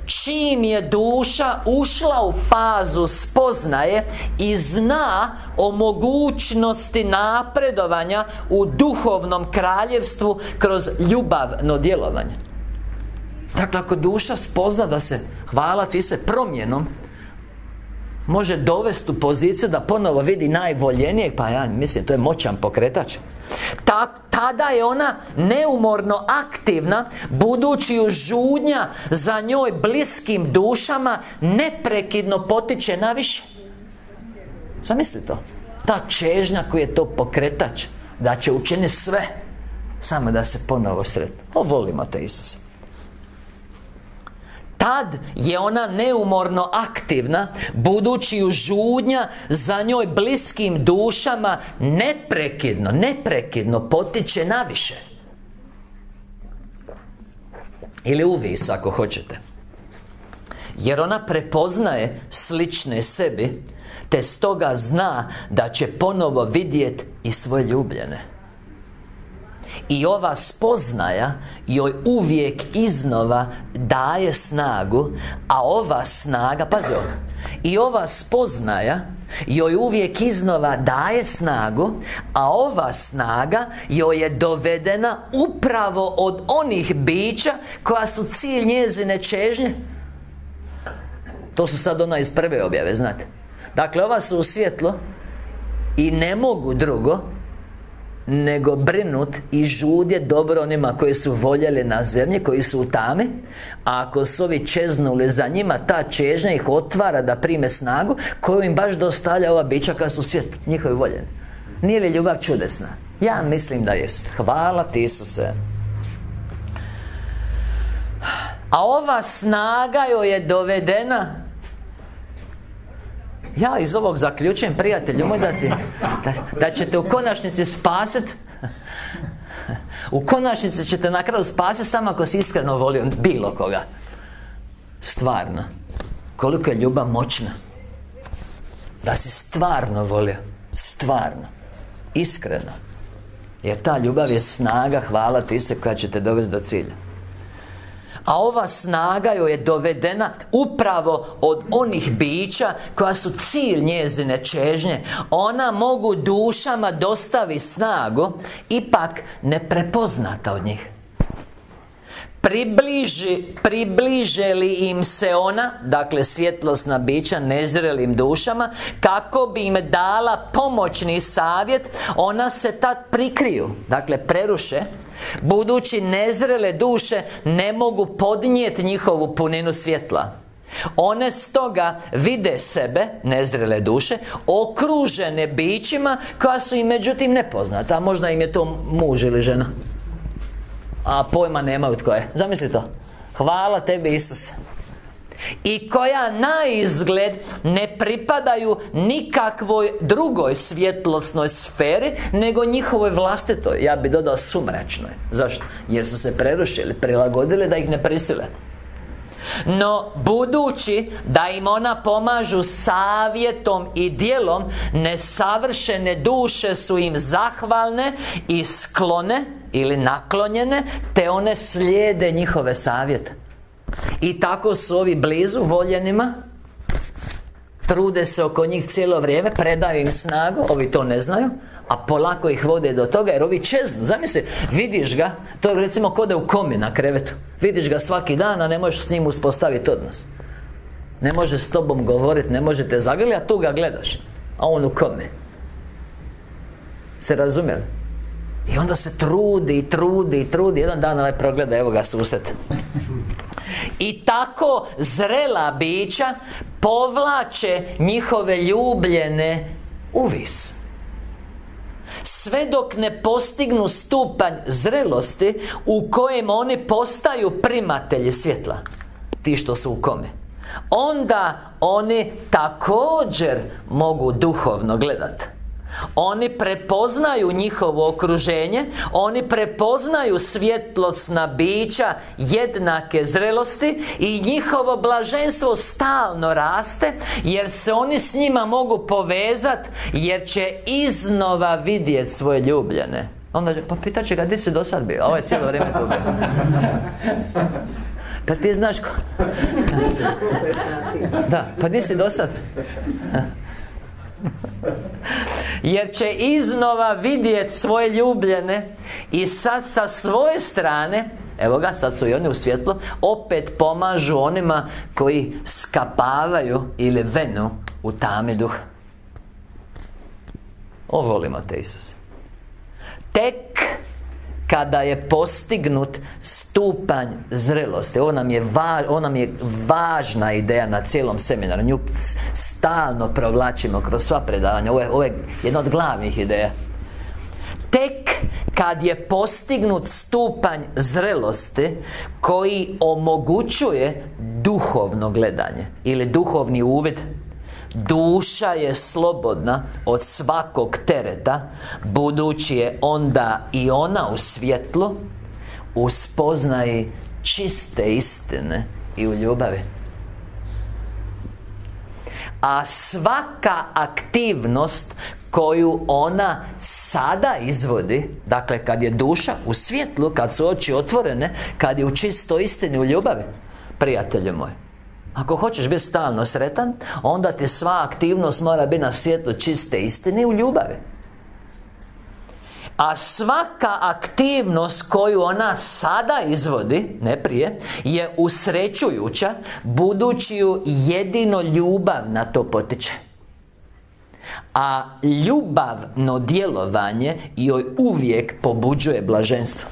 čim je duša ušla u fazu spoznaje i zna o mogućnosti napredovanja u duhovnom kraljevstvu kroz ljubavno djelovanje. Dakle, ako duša spozna da se, hvala ti se, promjenom može dovesti u poziciju da ponovo vidi najvoljenijeg, pa ja mislim, to je moćan pokretač. Ta, tada je ona neumorno aktivna, budući ju žudnja za njoj bliskim dušama neprekidno potiče na više. Zamisli to. Ta čežnja koji je to pokretač, da će učiniti sve samo da se ponovo sretne. O, volimo te, Isuse. Tad je ona neumorno aktivna, budući ju žudnja za njoj bliskim dušama neprekidno, neprekidno potiče naviše. Ili uvis, ako hoćete. Jer ona prepoznaje slične sebi, te stoga zna da će ponovo vidjeti i svoje ljubljene. I ova spoznaja joj uvijek iznova daje snagu, a ova snaga, pazi ovo, i ova spoznaja joj uvijek iznova daje snagu, a ova snaga joj je dovedena upravo od onih bića koja su cilj njezine čežnje. To su sad ona iz prve objave, znate. Dakle, ova su u svjetlo i ne mogu drugo nego brinut i žudje dobro onima koji su voljeli na zemlji, koji su u tami. A ako su ovi čeznuli za njima, ta čežnja ih otvara da prime snagu koju im baš dostavlja ova bića koja su u svijetu, njihovi voljeni. Nije li ljubav čudesna? Ja mislim da jest. Hvala ti, Isuse. A ova snaga joj je dovedena. Ja iz ovog zaključujem, prijatelju moj, da, ti, da, da ćete u konačnici spasiti. U konačnici ćete na kraju spasiti samo ako si iskreno volio bilo koga. Stvarno. Koliko je ljubav moćna. Da si stvarno volio. Stvarno. Iskreno. Jer ta ljubav je snaga, hvala ti se, koja će te dovesti do cilja. A ova snaga joj je dovedena upravo od onih bića koja su cilj njezine čežnje. Ona mogu dušama dostavi snagu, ipak neprepoznata od njih. Približi, približe li im se ona, dakle svjetlosna bića, nezrelim dušama, kako bi im dala pomoćni savjet, ona se tad prikriju, dakle preruše, budući nezrele duše ne mogu podnijeti njihovu puninu svjetla. One stoga vide sebe, nezrele duše, okružene bićima koja su im međutim nepoznata. A možda im je to muž ili žena, a pojma nemaju tko je. Zamisli to. Hvala tebi, Isuse. I koja na izgled ne pripadaju nikakvoj drugoj svjetlosnoj sferi, nego njihovoj vlastitoj. Ja bi dodao sumračnoj. Zašto? Jer su se prerušili, prilagodili da ih ne prisile. No, budući da im ona pomažu savjetom i djelom, nesavršene duše su im zahvalne i sklone ili naklonjene, te one slijede njihove savjete. I tako su ovi blizu voljenima, trude se oko njih cijelo vrijeme, predaju im snagu, ovi to ne znaju, a polako ih vode do toga, jer ovi čeznu. Zamisli, vidiš ga, to je recimo kod da u komi na krevetu, vidiš ga svaki dan, a ne možeš s njim uspostaviti odnos. Ne može s tobom govoriti, ne može te zagrliti, a tu ga gledaš, a on u komi. Se razumjeli? I onda se trudi i trudi i trudi. Jedan dan ovaj progleda, evo ga susret. I tako zrela bića povlače njihove ljubljene uvis, sve dok ne postignu stupanj zrelosti u kojem oni postaju primatelji svjetla, ti što su u kome. Onda oni također mogu duhovno gledati. Oni prepoznaju njihovo okruženje, oni prepoznaju svjetlosna bića jednake zrelosti i njihovo blaženstvo stalno raste, jer se oni s njima mogu povezati, jer će iznova vidjeti svoje ljubljene. Onda će, pa pitat će ga, gdje si do sad bio? Ovo je cijelo vrijeme tu bio. Pa ti znaš ko... Da, pa nisi do sad. Jer će iznova vidjeti svoje ljubljene i sad sa svoje strane, evo ga, sad su i oni u svjetlu, opet pomažu onima koji skapavaju ili venu u tami duha. O, volimo te, Isuse. Tek kada je postignut stupanj zrelosti, ovo nam je, va, ovo nam je važna ideja na cijelom seminaru, nju stalno provlačimo kroz sva predavanja, ovo je, ovo je jedna od glavnih ideja. Tek kad je postignut stupanj zrelosti koji omogućuje duhovno gledanje ili duhovni uvid, duša je slobodna od svakog tereta, budući je onda i ona u svjetlu, u spoznaji čiste istine i u ljubavi. A svaka aktivnost koju ona sada izvodi, dakle kad je duša u svjetlu, kad su oči otvorene, kad je u čistoj istini u ljubavi, prijatelju moj, ako hoćeš biti stalno sretan, onda ti sva aktivnost mora biti na svjetlu čiste istine u ljubavi. A svaka aktivnost koju ona sada izvodi, ne prije, je usrećujuća, budući ju jedino ljubav na to potiče. A ljubavno djelovanje joj uvijek pobuđuje blaženstvo.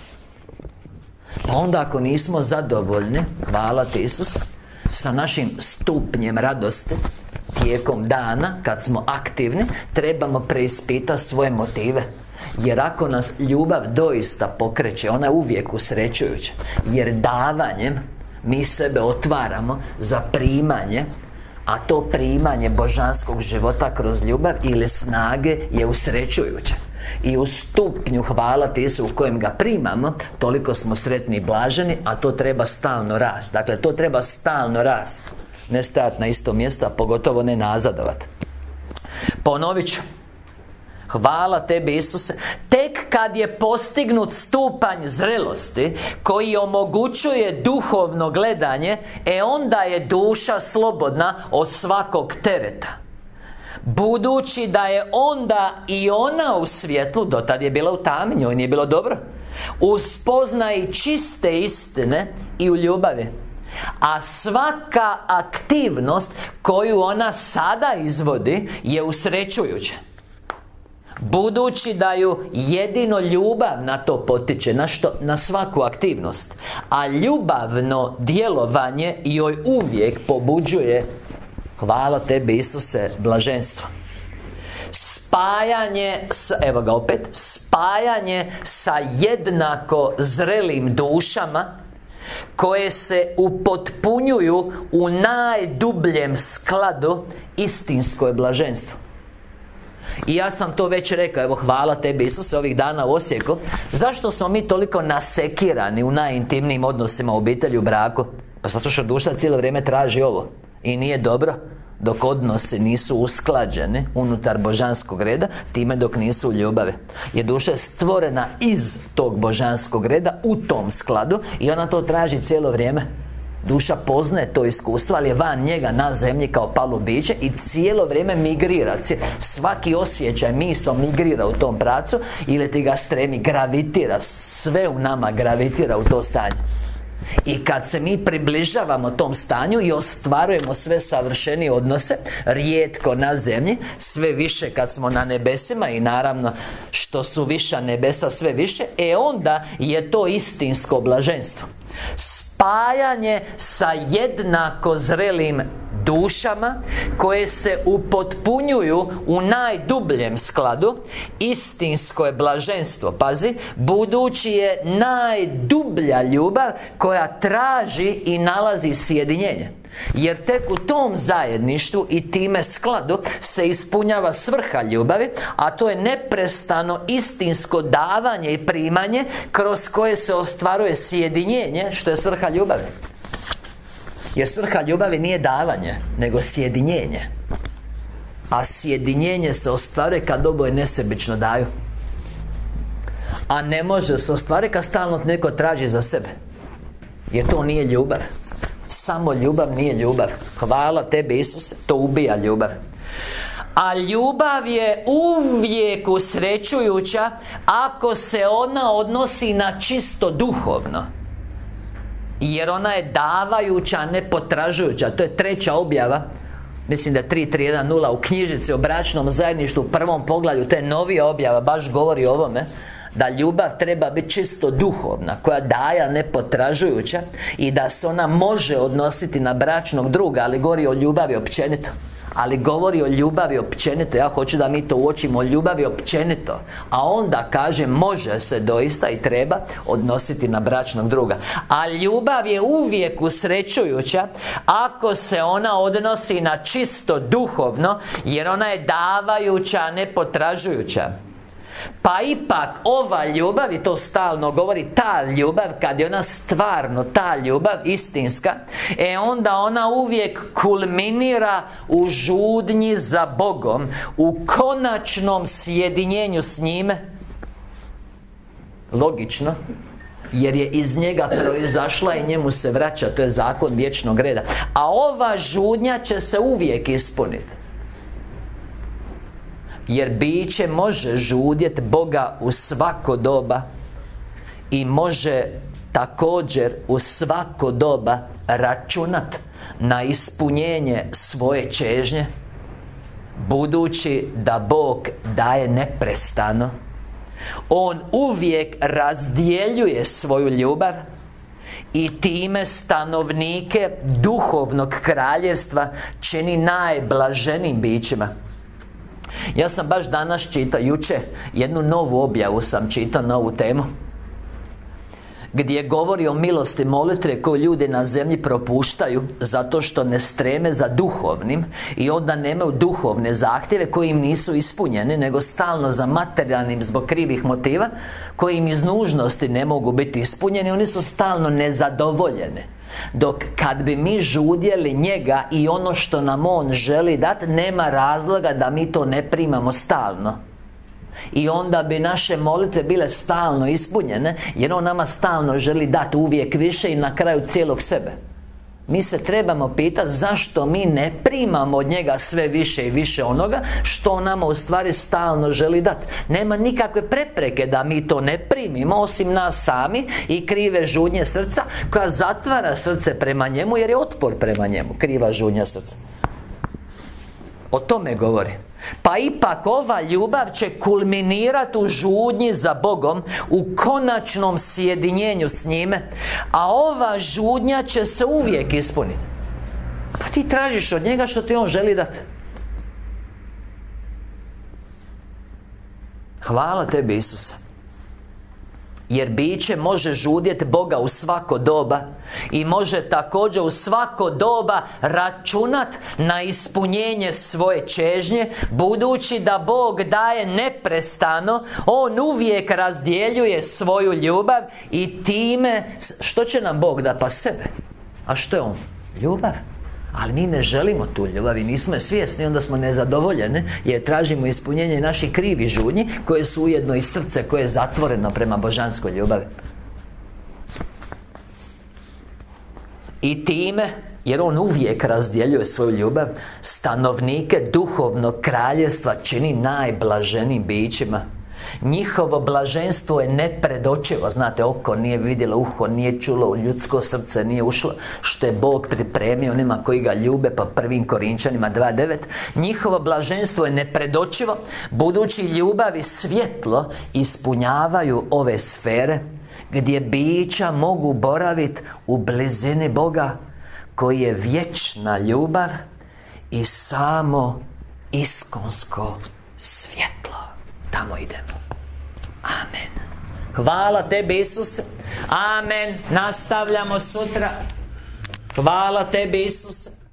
Pa onda ako nismo zadovoljni, hvala ti Isus, sa našim stupnjem radosti tijekom dana, kad smo aktivni, trebamo preispitati svoje motive. Jer ako nas ljubav doista pokreće, ona je uvijek usrećujuća. Jer davanjem mi sebe otvaramo za primanje, a to primanje božanskog života kroz ljubav ili snage je usrećujuće. I u stupnju, hvala ti Isu, u kojem ga primamo, toliko smo sretni i blaženi, a to treba stalno rast. Dakle, to treba stalno rast. Ne stajati na isto mjesto, a pogotovo ne nazadovat. Ponovit ću. Hvala tebi Isuse. Tek kad je postignut stupanj zrelosti koji omogućuje duhovno gledanje, e onda je duša slobodna od svakog tereta, budući da je onda i ona u svjetlu, dotad je bila u tami, njoj nije bilo dobro, u spoznaji čiste istine i u ljubavi. A svaka aktivnost koju ona sada izvodi je usrećujuća, budući da ju jedino ljubav na to potiče, na što? Na svaku aktivnost. A ljubavno djelovanje joj uvijek pobuđuje, hvala tebi Isuse, blaženstvo. Spajanje, s, evo ga opet, spajanje sa jednako zrelim dušama koje se upotpunjuju u najdubljem skladu, istinsko je blaženstvo. I ja sam to već rekao, evo hvala tebi Isuse, ovih dana u Osijeku. Zašto smo mi toliko nasekirani u najintimnijim odnosima u obitelji, u braku? Pa zato što duša cijelo vrijeme traži ovo. I nije dobro dok odnosi nisu usklađeni unutar božanskog reda, time dok nisu u ljubavi. Jer duša je stvorena iz tog božanskog reda, u tom skladu, i ona to traži cijelo vrijeme. Duša poznaje to iskustvo, ali je van njega na zemlji kao palo biće i cijelo vrijeme migrira. Svaki osjećaj, misao migrira u tom pravcu, ili ti ga stremi, gravitira. Sve u nama gravitira u to stanje. I kad se mi približavamo tom stanju i ostvarujemo sve savršenije odnose, rijetko na zemlji, sve više kad smo na nebesima, i naravno što su viša nebesa sve više, e onda je to istinsko blaženstvo. Spajanje sa jednako zrelim dušama koje se upotpunjuju u najdubljem skladu, istinsko je blaženstvo, pazi, budući je najdublja ljubav koja traži i nalazi sjedinjenje. Jer tek u tom zajedništvu i time skladu se ispunjava svrha ljubavi, a to je neprestano istinsko davanje i primanje kroz koje se ostvaruje sjedinjenje, što je svrha ljubavi. Jer svrha ljubavi nije davanje, nego sjedinjenje. A sjedinjenje se ostvaruje kad oboje nesebično daju. A ne može se ostvariti kad stalno neko traži za sebe. jer to nije ljubav. Samo ljubav nije ljubav. Hvala tebi Isuse, to ubija ljubav. A ljubav je uvijek usrećujuća ako se ona odnosi na čisto duhovno, jer ona je davajuća, ne potražujuća. To je treća objava, mislim da je tri tri jedan nula u knjižici o bračnom zajedništvu u prvom poglavlju. To je novija objava, baš govori o ovome, da ljubav treba biti čisto duhovna, koja daje, a ne potražujuća, i da se ona može odnositi na bračnog druga, ali govori o ljubavi općenito. Ali govori o ljubavi općenito. Ja hoću da mi to uočimo, o ljubavi općenito. A onda kaže, može se doista i treba odnositi na bračnog druga. A ljubav je uvijek usrećujuća ako se ona odnosi na čisto duhovno, jer ona je davajuća, a ne potražujuća. Pa ipak ova ljubav, i to stalno govori, ta ljubav, kad je ona stvarno ta ljubav, istinska, e onda ona uvijek kulminira u žudnji za Bogom, u konačnom sjedinjenju s njime. Logično, jer je iz njega proizašla i njemu se vraća. To je zakon vječnog reda. A ova žudnja će se uvijek ispuniti, jer biće može žudjet Boga u svako doba i može također u svako doba računat na ispunjenje svoje čežnje, budući da Bog daje neprestano. On uvijek razdjeljuje svoju ljubav i time stanovnike duhovnog kraljevstva čini najblaženijim bićima. Ja sam baš danas čitao, jučer, jednu novu objavu sam čitao na ovu temu, gdje govori o milosti molitve koju ljudi na zemlji propuštaju zato što ne streme za duhovnim, i onda nemaju duhovne zahtjeve koji im nisu ispunjeni, nego stalno za materijalnim zbog krivih motiva koji im iz nužnosti ne mogu biti ispunjeni. Oni su stalno nezadovoljeni. Dok kad bi mi žudjeli njega i ono što nam on želi dati, nema razloga da mi to ne primamo stalno. I onda bi naše molitve bile stalno ispunjene, jer on nama stalno želi dati uvijek više i na kraju cijelog sebe. Mi se trebamo pitati zašto mi ne primamo od njega sve više i više onoga što on nama u stvari stalno želi dati. Nema nikakve prepreke da mi to ne primimo, osim nas sami i krive žudnje srca koja zatvara srce prema njemu, jer je otpor prema njemu, kriva žudnja srca. O tome govori. Pa ipak ova ljubav će kulminirati u žudnji za Bogom, u konačnom sjedinjenju s njime, a ova žudnja će se uvijek ispuniti. Pa ti tražiš od njega što ti on želi dati. Hvala tebi Isuse, jer biće može žudjeti Boga u svako doba i može također u svako doba računat na ispunjenje svoje čežnje, budući da Bog daje neprestano. On uvijek razdjeljuje svoju ljubav i time, što će nam Bog da? Pa sebe. A što je on? Ljubav. Ali mi ne želimo tu ljubav i nismo je svjesni, onda smo nezadovoljeni, jer tražimo ispunjenje naših krivih žudnji, koje su ujedno i srce koje je zatvoreno prema božanskoj ljubavi. I time, jer on uvijek razdjeljuje svoju ljubav, stanovnike duhovnog kraljevstva čini najblaženijim bićima. Njihovo blaženstvo je nepredočivo. Znate, oko nije vidjelo, uho nije čulo, u ljudsko srce nije ušlo što je Bog pripremio onima koji ga ljube, pa prvim Korinčanima dva devet. Njihovo blaženstvo je nepredočivo, budući ljubav i svjetlo ispunjavaju ove sfere gdje bića mogu boraviti u blizini Boga, koji je vječna ljubav i samo iskonsko svjetlo. Tamo idemo. Amen. Hvala tebi Isuse. Amen. Nastavljamo sutra. Hvala tebi Isuse.